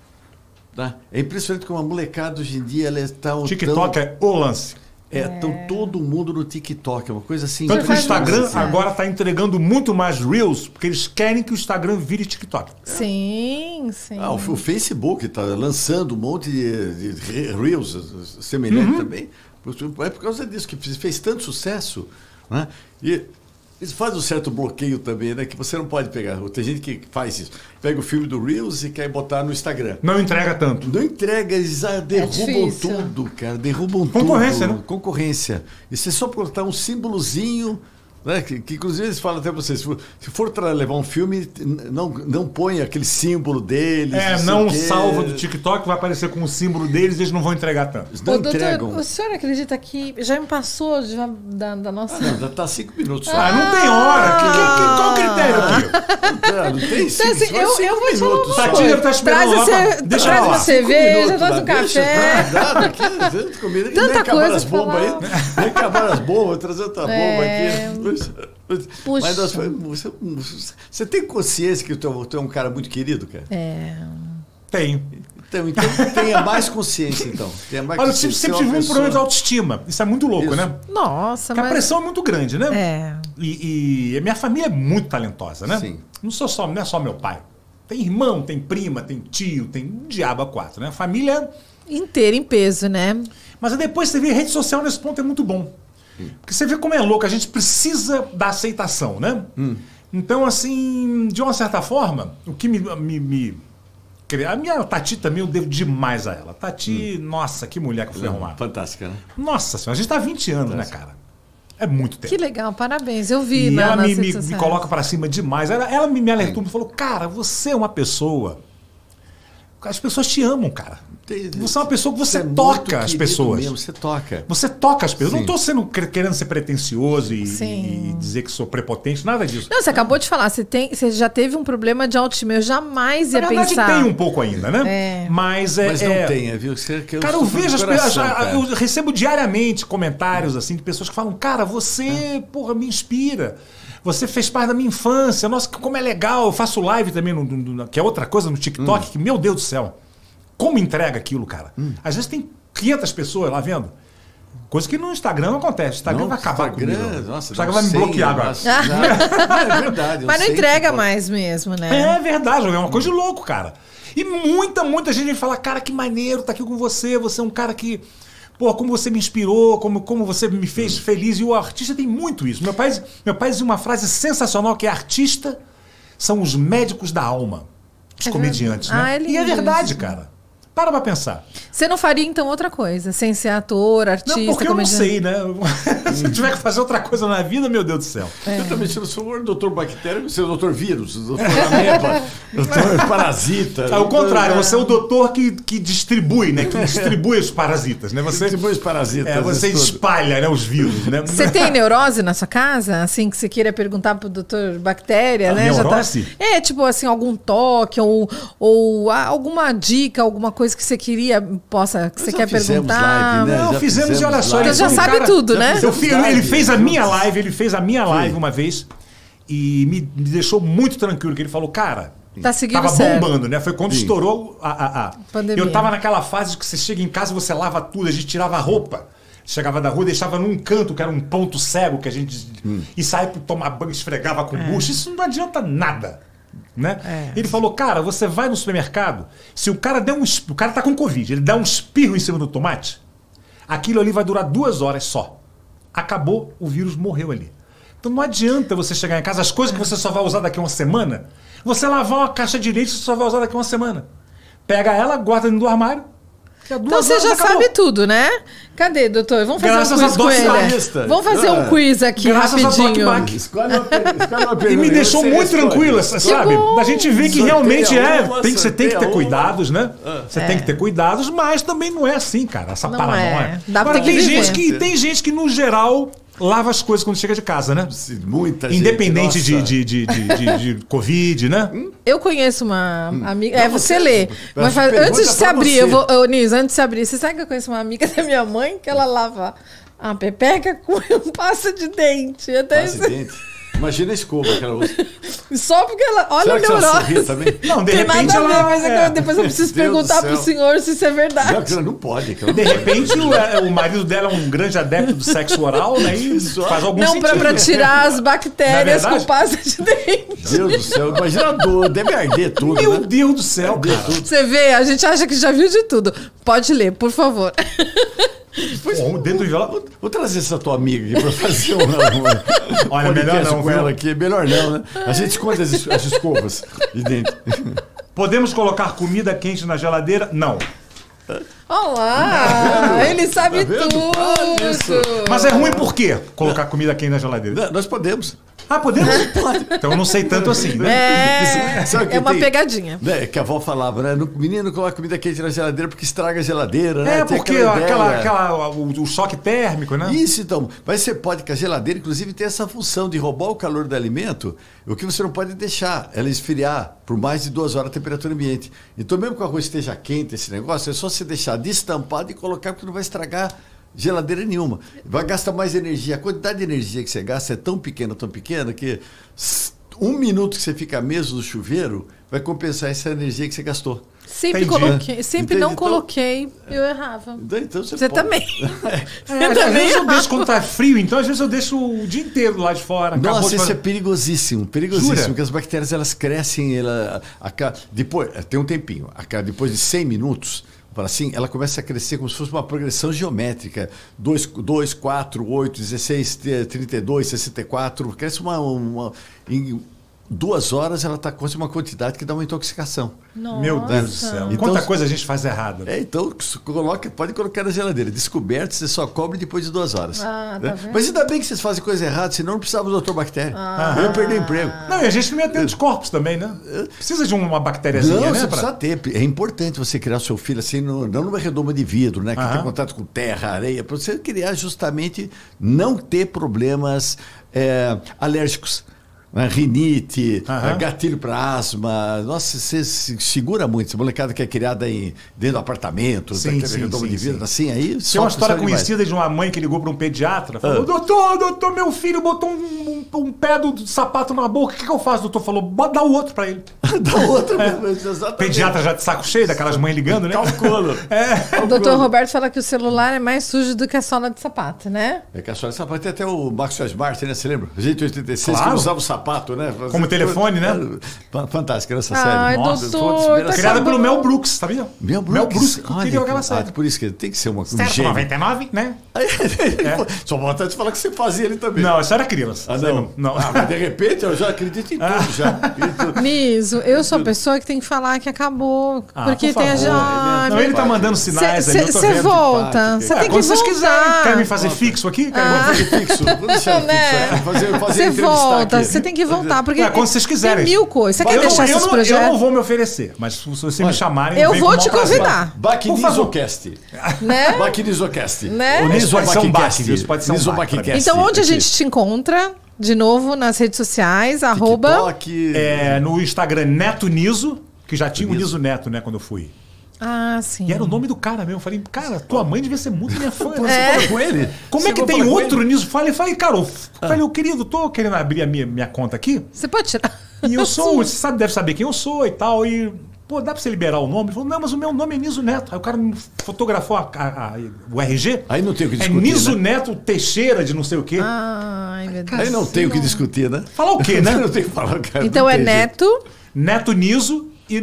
Tá? É impressionante como a molecada hoje em dia... Ela está TikTok tão... é o lance. É, estão é. todo mundo no TikTok, é uma coisa assim... Tanto que o Instagram agora está entregando muito mais Reels, porque eles querem que o Instagram vire TikTok. Sim, sim. Ah, o, o Facebook está lançando um monte de, de Reels semelhante uhum. também. É por causa disso que fez tanto sucesso, né? E isso faz um certo bloqueio também, né? Que você não pode pegar. Tem gente que faz isso. Pega o filme do Reels e quer botar no Instagram. Não entrega tanto. Não entrega, eles derrubam é tudo, cara. Derrubam Concorrência, tudo. Né? Concorrência. E você só botar um símbolozinho... Né? Que, que inclusive eles falam até para vocês, se for, se for levar um filme, não, não põe aquele símbolo deles. É, não, não salva do TikTok, vai aparecer com o símbolo deles e eles não vão entregar tanto. Eles não Ô, entregam. Doutor, o senhor acredita que já me passou já da, da nossa... Ah, não, já está cinco minutos. Ah, ah, não tem hora. Que, que, que, qual o critério aqui? Não, não tem cinco, então, assim, eu, eu vou minutos. te Tatiana está esperando lá. Traz, Deixa traz uma cerveja, traz um deixa, café. Nada, aqui, comida, Tanta nem coisa as bombas aí. Nem acabaram as bombas, trazer outra bomba é... aqui. Puxa. Mas nós, você, você tem consciência que tu, tu é um cara muito querido, cara? É. Tenho. Então, então tenha mais consciência, então. Tenha mais Olha, eu consciência. sempre tive um problema de autoestima. Isso é muito louco, Isso. né? Nossa, Porque mas... a pressão é muito grande, né? É. E, e a minha família é muito talentosa, né? Sim. Não sou só, não é só meu pai. Tem irmão, tem prima, tem tio, tem um diabo a quatro, né? A família... inteira em peso, né? Mas depois você vê, rede social nesse ponto é muito bom. Porque você vê como é louco, a gente precisa da aceitação, né? Hum. Então, assim, de uma certa forma, o que me... me, me... A minha Tati também eu devo demais a ela. Tati, hum. nossa, que mulher que eu fui hum, arrumar. Fantástica, né? Nossa senhora, a gente tá há vinte anos, Fantástica. Né, cara? É muito tempo. Que legal, parabéns. Eu vi e na, ela nas me, me, redes me coloca pra cima demais. Ela, ela me, me alertou e falou, cara, você é uma pessoa... As pessoas te amam, cara. Você é uma pessoa que você, você toca é as pessoas. Mesmo, você toca. Você toca as pessoas. Sim. Não estou sendo querendo ser pretencioso e, e dizer que sou prepotente, nada disso. Não, você acabou de falar, você, tem, você já teve um problema de autoestima. Eu jamais ia Na verdade, pensar. tem um pouco ainda, né? É. Mas é. Mas não é... tem, viu? Você, que eu cara, eu vejo as coração, pessoas. cara. Eu recebo diariamente comentários assim de pessoas que falam, cara, você, é. porra, me inspira. Você fez parte da minha infância. Nossa, como é legal. Eu faço live também, no, no, que é outra coisa no TikTok, hum. que, meu Deus do céu. Como entrega aquilo, cara? Hum. Às vezes tem quinhentas pessoas lá vendo. Coisa que no Instagram não acontece. O Instagram não, vai acabar Instagram, comigo. Nossa, o Instagram vai me bloquear agora. Nossa, é verdade. Mas não entrega mais mesmo, né? É verdade, é uma coisa de louco, cara. E muita, muita gente vem falar, cara, que maneiro tá aqui com você. Você é um cara que... Pô, como você me inspirou, como, como você me fez hum. feliz. E o artista tem muito isso. Meu pai, meu pai dizia uma frase sensacional que é artista são os médicos da alma. Os é comediantes, né? Ah, é e é verdade, cara. Para pra pensar. Você não faria, então, outra coisa? Sem ser ator, artista, não, porque comediante? Eu não sei, né? Se eu tiver que fazer outra coisa na vida, meu Deus do céu. É. Eu também, se eu sou o doutor bactéria, você é o doutor vírus, o doutor ameba, doutor parasita. Ao contrário, você é o doutor que, que distribui, né? Que distribui os parasitas, né? Você distribui os parasitas. É, você espalha, né, os vírus, né? Você tem neurose na sua casa? Assim, que você queira perguntar pro doutor bactéria, a né? Neurose? Já tá... É, tipo assim, algum toque ou, ou alguma dica, alguma coisa que você queria, possa, que você quer perguntar. Live, né? Não, já fizemos, fizemos e olha só. Você já um sabe cara, tudo, né? Eu fiz, ele fez a minha live, ele fez a minha live Sim. uma vez e me, me deixou muito tranquilo, que ele falou, cara, tá seguindo tava certo. bombando, né? Foi quando Sim. estourou a, a, a... Pandemia. Eu tava naquela fase de que você chega em casa e você lava tudo, a gente tirava a roupa. Chegava da rua, deixava num canto, que era um ponto cego, que a gente... Hum. E saia para tomar banho, esfregava com é. bucho. Isso não adianta nada. Né? É. Ele falou, cara, você vai no supermercado, se o cara der um o cara tá com Covid, ele dá um espirro em cima do tomate, aquilo ali vai durar duas horas só. Acabou, o vírus morreu ali. Então não adianta você chegar em casa, as coisas que você só vai usar daqui a uma semana, você lavar uma caixa de leite, você só vai usar daqui a uma semana. Pega ela, guarda dentro do armário. Então você já acabou. Sabe tudo, né? Cadê, doutor? Vamos fazer Graças um quiz com ele. Vamos fazer ah, um quiz aqui graças rapidinho. Escolhe uma, escolhe uma e me deixou muito tranquila, sabe? A gente vê que sorteia realmente é. Uma, tem, você tem que ter uma. cuidados, né? Ah. Você é. tem que ter cuidados, mas também não é assim, cara. Essa não paranoia. É. Dá Agora, pra tem, que gente que, tem gente que, no geral, lava as coisas quando chega de casa, né? Muita Independente gente, de, de, de, de, de, de Covid, né? Eu conheço uma hum. amiga. É, você, você lê. Mas faz, antes de se abrir, você. eu vou. Ô, Nis, antes de se abrir, você sabe que eu conheço uma amiga da minha mãe que ela lava A Pepeca com um pasta de dente. Até Pasta de dente. Imagina a escova que ela usa. Só porque ela... Olha Será o que ela sorria neurose. também? Não, de Tem repente nada a ver, ela... mas é que é. eu- depois eu preciso Deus perguntar do pro céu. senhor se isso é verdade. Não, que ela não pode. Que ela De repente, o, é, o marido dela é um grande adepto do sexo oral, né? E faz algum Não, sentido. pra, pra tirar as Não é bactérias verdade? com pasta de dente. Deus do céu, imagina a dor, deve arder tudo, Meu né? Deus do céu, Arder cara. tudo. Você vê, a gente acha que já viu de tudo. Pode ler, por favor. Pô, dentro do envelope. Vou trazer essa tua amiga aqui pra fazer um, um Olha, podcast melhor não, com viu? ela aqui. Melhor não, né? A gente esconde as, es- as escovas de dente. Podemos colocar comida quente na geladeira? Não. Olá, ele sabe Tá vendo? tudo. Ah, isso. Mas é ruim por quê? Colocar comida quente na geladeira? Não, nós podemos. Ah, podemos? Pode. Então eu não sei tanto assim, né? É, Sabe o que é uma tem? pegadinha. Né, que a avó falava, né? No- Menino coloca comida quente na geladeira porque estraga a geladeira, né? É, Tem porque aquela aquela, ideia. aquela, o, o choque térmico, né? Isso, então. Mas você pode, que a geladeira, inclusive, tem essa função de roubar o calor do alimento, o que você não pode deixar ela esfriar por mais de duas horas a temperatura ambiente. Então, mesmo que o arroz esteja quente, esse negócio, é só você deixar destampado e colocar, porque não vai estragar geladeira nenhuma. Vai gastar mais energia. A quantidade de energia que você gasta é tão pequena, tão pequena, que s- um minuto que você fica mesmo no chuveiro vai compensar essa energia que você gastou. Sempre Entendi. coloquei, sempre Entendi, não então- coloquei, eu errava. Então, então você Você pode- também. É, Você às também vezes eu errava. deixo quando tá frio, então às vezes eu deixo o dia inteiro lá de fora. acabou Nossa, de isso fazer- é perigosíssimo, perigosíssimo, Jura? porque as bactérias elas crescem, ela, a, ca- depois, tem um tempinho, a, ca- depois de cem minutos, fala assim, ela começa a crescer como se fosse uma progressão geométrica, dois, dois, quatro, oito, dezesseis, trinta e dois, sessenta e quatro, cresce uma, uma em duas horas ela está com uma quantidade que dá uma intoxicação. Meu Deus do céu. Então- Quanta coisa a gente faz errado. É, então, coloque, pode colocar na geladeira. Descoberto, você só cobre depois de duas horas. Ah, né? tá vendo? Mas ainda bem que vocês fazem coisa errada, senão não precisava do doutor Bactéria. Eu ia perder o emprego. Não, e a gente não ia ter anticorpos também, né? Precisa de uma bactériazinha, Não, né? você pra- precisa ter. É importante você criar seu filho assim, no- não numa redoma de vidro, né? Que Aham. tem contato com terra, areia, para você criar justamente não ter problemas é, alérgicos. Né? Rinite, Aham. é, gatilho para asma. Nossa, você se segura muito. Essa molecada que é criada em, dentro do apartamento, Sim, daquele sim, redoma sim, de vidro, sim. assim, aí. Tem uma sofre, história sofre demais. conhecida de uma mãe que ligou para um pediatra. Falou, Ah. doutor, doutor, meu filho botou um, um, um pé do sapato na boca. O que, que eu faço? O doutor falou, bota dá o outro para ele. Da outra, exatamente. Pediatra já de saco cheio, daquelas mães ligando, né? Calcula. O doutor Roberto fala que o celular é mais sujo do que a sola de sapato, né? É que a senhora sapato tem até o Maxwell Smart, né? Você lembra? Gente oitenta e seis, Claro. que usava o sapato, né? Como telefone, né? Fa- Fantástica essa Ai, série. doutor, foi uma das primeiras tá Criada séries. pelo Mel Brooks, sabia? Mel Brooks. Mel Brooks que Olha, criou aquela ah, série. por isso que tem que ser uma, um Certo, gênio. noventa e nove, né? Só vontade de falar que você fazia ele também. Não, isso era criança. Ah, Isso aí não. não. Ah, mas de repente eu já acredito em tudo, já. Acredito- Niso, eu sou a pessoa que tem que falar que acabou. Ah, porque por tem a favor. já. Não, ele tá mandando sinais aí, eu tô Você vendo. volta. simpático. Você Ué, tem que quando vocês quiserem. voltar. Querem me fazer fixo aqui? Querem Ah. Vamos fazer fixo. Vamos deixar fixo. Né? aqui. Fazer, fazer Você entrevistar volta, aqui. você tem que voltar. Porque É, quando vocês quiserem. tem mil coisas. Você quer eu, deixar não, eu, esses não, projetos? eu não vou me oferecer, mas se vocês me Olha, chamarem, eu venho vou com o te maior prazer. convidar. Baquinizocast. Né? Baquinizocast. Né? O Isso pode ser um baque, Nisobaquicast. viu? Isso pode ser um baque pra mim. Nisobaquicast. Então, onde a Aqui. gente te encontra? De novo, nas redes sociais, arroba. TikTok. É, no Instagram, Neto Niso, que já tinha o Niso. Niso Neto, né, quando eu fui. Ah, sim. E era o nome do cara mesmo. Eu falei, cara, tua mãe devia ser muito minha fã. Você né? fala com ele? Como é Você que vai tem falar com outro ele? Niso? Falei, falei, cara, eu falei, ô querido, tô querendo abrir a minha, minha conta aqui. Você pode tirar. E eu sou, você sabe, deve saber quem eu sou e tal. E, pô, dá pra você liberar o nome? Ele falou, não, mas o meu nome é Niso Neto. Aí o cara me fotografou a- a- a- o R G. Aí não tem o que É discutir, Niso né? Neto Teixeira de não sei o quê. Ai, meu Deus. Aí não tem o que discutir, né? Falar o quê, né? Não tem o que falar, cara. Então não é tem jeito. Neto. Neto Niso e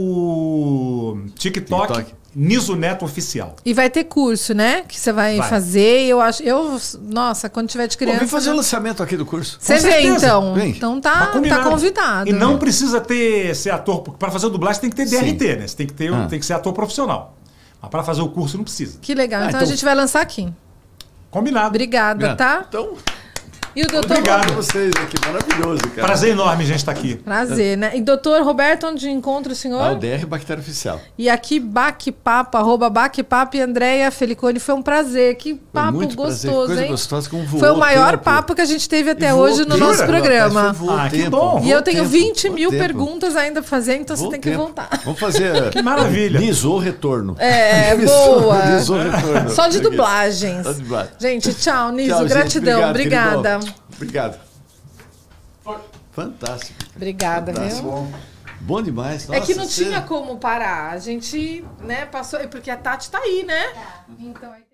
no TikTok, TikTok. Niso Neto Oficial. E vai ter curso, né? Que você vai, Vai. fazer. Eu acho. Eu, nossa, quando tiver de Pô, criança. vem fazer o lançamento aqui do curso. Você Com vê, certeza. então. Vem. Então Tá tá, tá combinado. convidado. E não precisa ter ser ator, porque para fazer o dublagem tem que ter D R T, né? Você tem que ter, Ah. tem que ser ator profissional. Mas para fazer o curso não precisa. Que legal. Ah, então, então- a gente vai lançar aqui. Combinado. Obrigada, tá? Então, E o doutor Obrigado. Obrigado a vocês aqui, maravilhoso, cara. Prazer enorme a gente estar aqui. Prazer, né? E doutor Roberto, onde encontra o senhor? Ah, o D R Bactéria Oficial. E aqui, Baque-Papo, arroba Baque-Papo e Andréia Felicone. Foi um prazer. Que papo muito prazer, gostoso, coisa hein? gostosa, como voou Foi o maior tempo. papo que a gente teve até E voou hoje no tempo. nosso Jura? programa. Rapaz, foi voou Ah, que tempo, bom. voou E eu tenho tempo, vinte voou mil tempo. perguntas ainda pra fazer, então você Voou tem que tempo. voltar. Vamos fazer... Que maravilha. Nisou retorno. É, Nisou- boa. Nisou retorno. Só de dublagens. Só de dublagem. Gente, tchau, Niso. Tchau, gente. Gratidão. Obrigado, Obrigada. querido. Obrigado. Fantástico. Obrigada, Fantástico. viu? Bom demais. É que Nossa, não você- tinha como parar. A gente, né, passou. Porque a Tati tá aí, né? Então.